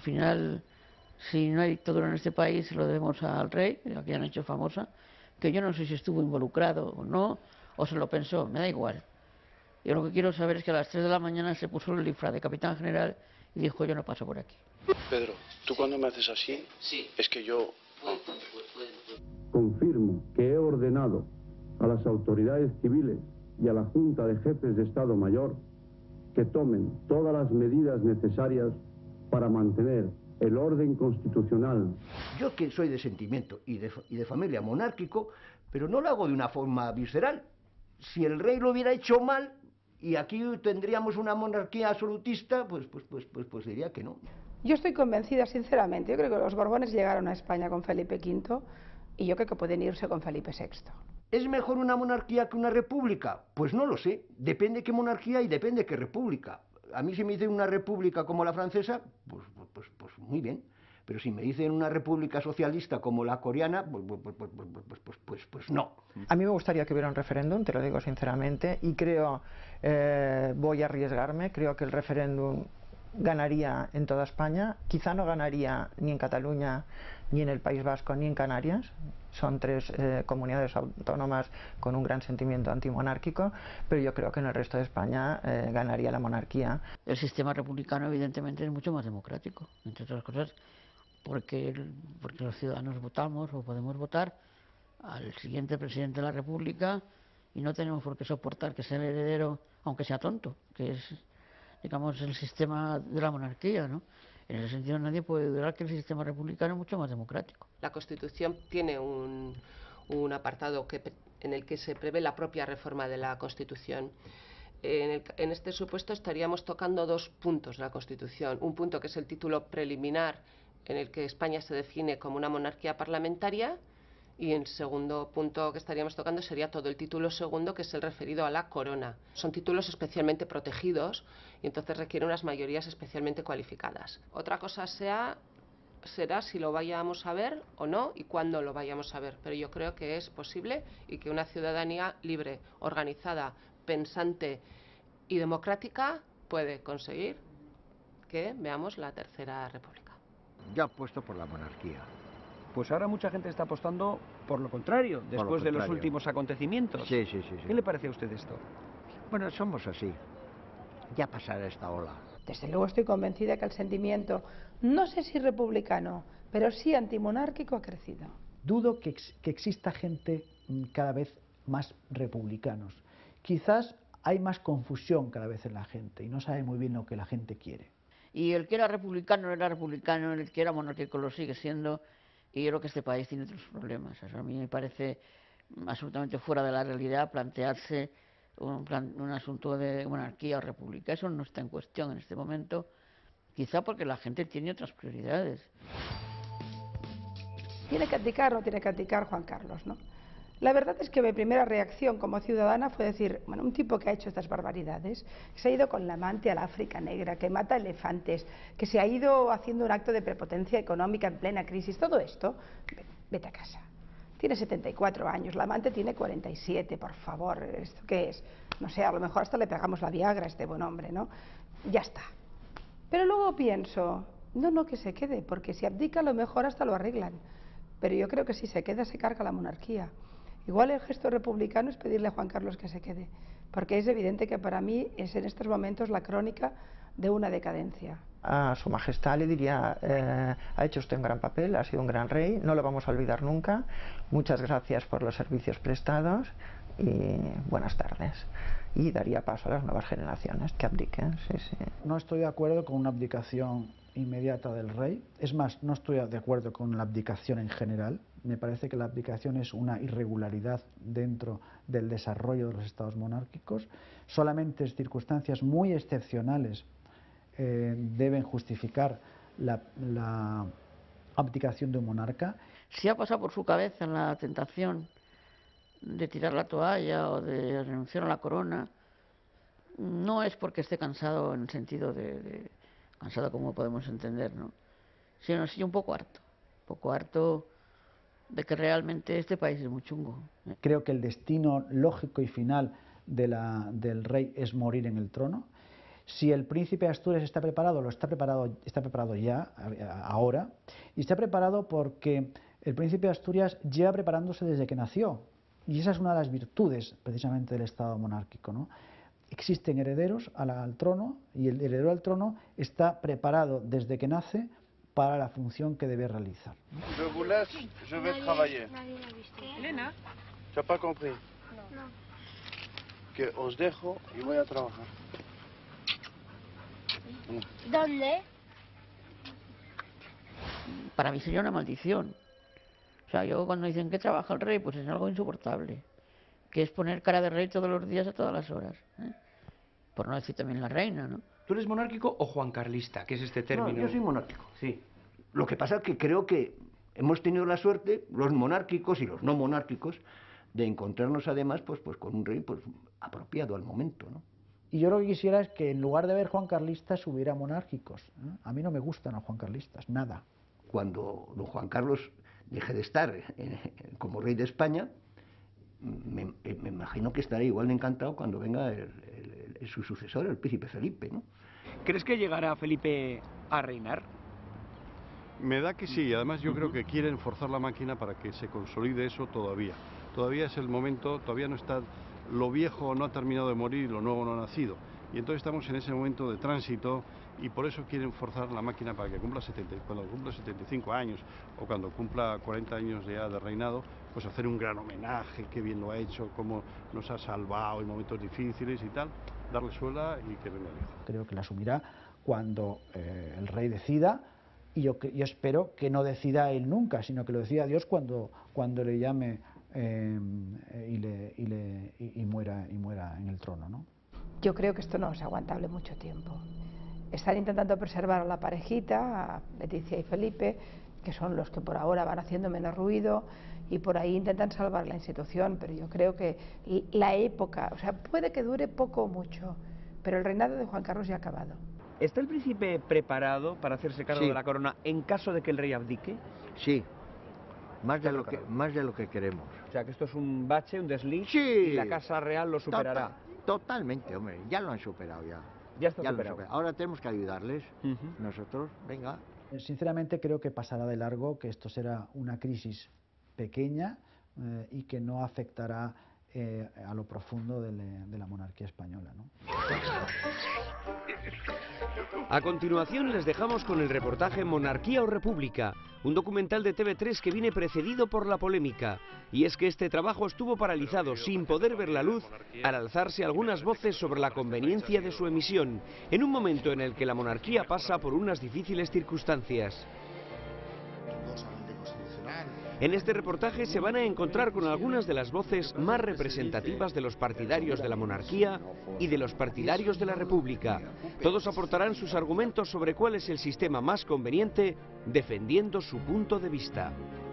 final, si no hay dictadura en este país, lo debemos al rey, que han hecho famosa, que yo no sé si estuvo involucrado o no, o se lo pensó, me da igual. Yo lo que quiero saber es que a las 3 de la mañana se puso el disfraz de capitán general y dijo, yo no paso por aquí. Pedro, tú cuando me haces así, sí, es que yo... Confirmo que he ordenado a las autoridades civiles y a la Junta de Jefes de Estado Mayor que tomen todas las medidas necesarias para mantener el orden constitucional. Yo que soy de sentimiento y de familia monárquico, pero no lo hago de una forma visceral. Si el rey lo hubiera hecho mal y aquí tendríamos una monarquía absolutista, pues diría que no. Yo estoy convencida, sinceramente, yo creo que los Borbones llegaron a España con Felipe V y yo creo que pueden irse con Felipe VI. ¿Es mejor una monarquía que una república? Pues no lo sé, depende qué monarquía y depende qué república. A mí si me dicen una república como la francesa, pues muy bien. Pero si me dicen una república socialista como la coreana, pues no. A mí me gustaría que hubiera un referéndum, te lo digo sinceramente, y creo, voy a arriesgarme, creo que el referéndum ganaría en toda España, quizá no ganaría ni en Cataluña, ni en el País Vasco, ni en Canarias. Son tres comunidades autónomas con un gran sentimiento antimonárquico, pero yo creo que en el resto de España ganaría la monarquía. El sistema republicano evidentemente es mucho más democrático, entre otras cosas porque los ciudadanos votamos o podemos votar al siguiente presidente de la República y no tenemos por qué soportar que sea el heredero, aunque sea tonto, que es, digamos, el sistema de la monarquía, ¿no? En ese sentido nadie puede dudar que el sistema republicano es mucho más democrático. La Constitución tiene un apartado en el que se prevé la propia reforma de la Constitución. En este supuesto estaríamos tocando dos puntos de la Constitución. Un punto que es el título preliminar, en el que España se define como una monarquía parlamentaria, y el segundo punto que estaríamos tocando sería todo el título segundo, que es el referido a la corona. Son títulos especialmente protegidos y entonces requieren unas mayorías especialmente cualificadas. Otra cosa será si lo vayamos a ver o no y cuándo lo vayamos a ver, pero yo creo que es posible y que una ciudadanía libre, organizada, pensante y democrática puede conseguir que veamos la Tercera República. Yo apuesto por la monarquía. Pues ahora mucha gente está apostando por lo contrario, después de los últimos acontecimientos. Sí. ¿Qué le parece a usted esto? Bueno, somos así. Ya pasará esta ola. Desde luego estoy convencida que el sentimiento, no sé si republicano, pero sí antimonárquico ha crecido. Dudo que exista gente cada vez más republicanos. Quizás hay más confusión cada vez en la gente y no sabe muy bien lo que la gente quiere. Y el que era republicano, el que era monárquico lo sigue siendo, y yo creo que este país tiene otros problemas. O sea, a mí me parece absolutamente fuera de la realidad plantearse un asunto de monarquía o república. Eso no está en cuestión en este momento, quizá porque la gente tiene otras prioridades. ¿Tiene que abdicar o no tiene que abdicar Juan Carlos, no? La verdad es que mi primera reacción como ciudadana fue decir, bueno, un tipo que ha hecho estas barbaridades, que se ha ido con la amante al África negra, que mata elefantes, que se ha ido haciendo un acto de prepotencia económica en plena crisis, todo esto, vete a casa. Tiene 74 años, la amante tiene 47, por favor, ¿esto qué es? No sé, a lo mejor hasta le pegamos la Viagra a este buen hombre, ¿no? Ya está. Pero luego pienso, no, que se quede, porque si abdica a lo mejor hasta lo arreglan. Pero yo creo que si se queda se carga la monarquía. Igual el gesto republicano es pedirle a Juan Carlos que se quede, porque es evidente que para mí es en estos momentos la crónica de una decadencia. A Su Majestad le diría, ha hecho usted un gran papel, ha sido un gran rey, no lo vamos a olvidar nunca, muchas gracias por los servicios prestados y buenas tardes. Y daría paso a las nuevas generaciones que abdiquen. Sí. No estoy de acuerdo con una abdicación inmediata del rey, es más, no estoy de acuerdo con la abdicación en general. Me parece que la abdicación es una irregularidad dentro del desarrollo de los estados monárquicos. Solamente en circunstancias muy excepcionales deben justificar la abdicación de un monarca. Si ha pasado por su cabeza la tentación de tirar la toalla o de renunciar a la corona, no es porque esté cansado en el sentido de cansado como podemos entender, ¿no? Sino sí un poco harto de que realmente este país es muy chungo. Creo que el destino lógico y final del rey es morir en el trono. Si el príncipe de Asturias está preparado, está preparado ya, ahora, y está preparado porque el príncipe de Asturias lleva preparándose desde que nació. Y esa es una de las virtudes, precisamente, del Estado monárquico, ¿no? Existen herederos al trono, y el heredero al trono está preparado desde que nace para la función que debe realizar. Je vous laisse, je vais travailler. Elena. ¿Tu has pas compris? No. Que os dejo y voy a trabajar. ¿Dónde? Para mí sería una maldición. O sea, yo cuando dicen que trabaja el rey, pues es algo insoportable. Que es poner cara de rey todos los días a todas las horas, ¿eh? Por no decir también la reina, ¿no? ¿Tú eres monárquico o juancarlista? ¿Qué es este término? No, yo soy monárquico. Sí. Lo que pasa es que creo que hemos tenido la suerte, los monárquicos y los no monárquicos, de encontrarnos además pues con un rey pues apropiado al momento, ¿no? Y yo lo que quisiera es que en lugar de haber juancarlistas hubiera monárquicos, ¿eh? A mí no me gustan los juancarlistas, nada. Cuando don Juan Carlos deje de estar como rey de España, me imagino que estará igual de encantado cuando venga su sucesor, el príncipe Felipe, ¿no? ¿Crees que llegará Felipe a reinar? Me da que sí, además yo creo que quieren forzar la máquina para que se consolide eso todavía. Todavía es el momento, todavía no está, lo viejo no ha terminado de morir y lo nuevo no ha nacido. Y entonces estamos en ese momento de tránsito y por eso quieren forzar la máquina para que cuando cumpla 75 años o cuando cumpla 40 años ya de reinado, pues hacer un gran homenaje, qué bien lo ha hecho, cómo nos ha salvado en momentos difíciles y tal, darle suela y que venga viejo. Creo que la asumirá cuando el rey decida, y yo espero que no decida él nunca, sino que lo decida Dios cuando le llame y muera en el trono, ¿no? Yo creo que esto no es aguantable mucho tiempo. Están intentando preservar a la parejita, a Leticia y Felipe, que son los que por ahora van haciendo menos ruido, y por ahí intentan salvar la institución, pero yo creo que la época, o sea, puede que dure poco o mucho, pero el reinado de Juan Carlos ya ha acabado. ¿Está el príncipe preparado para hacerse cargo de la corona en caso de que el rey abdique? Sí, más de lo que queremos. O sea, que esto es un bache, un desliz, sí, y la Casa Real lo superará. Totalmente, hombre, ya lo han superado ya. Ya está superado. Ahora tenemos que ayudarles, nosotros, venga. Sinceramente creo que pasará de largo, que esto será una crisis pequeña y que no afectará a lo profundo de la monarquía española, ¿no? A continuación les dejamos con el reportaje Monarquía o República, un documental de TV3 que viene precedido por la polémica. Y es que este trabajo estuvo paralizado sin poder ver la luz al alzarse algunas voces sobre la conveniencia de su emisión, en un momento en el que la monarquía pasa por unas difíciles circunstancias. En este reportaje se van a encontrar con algunas de las voces más representativas de los partidarios de la monarquía y de los partidarios de la república. Todos aportarán sus argumentos sobre cuál es el sistema más conveniente, defendiendo su punto de vista.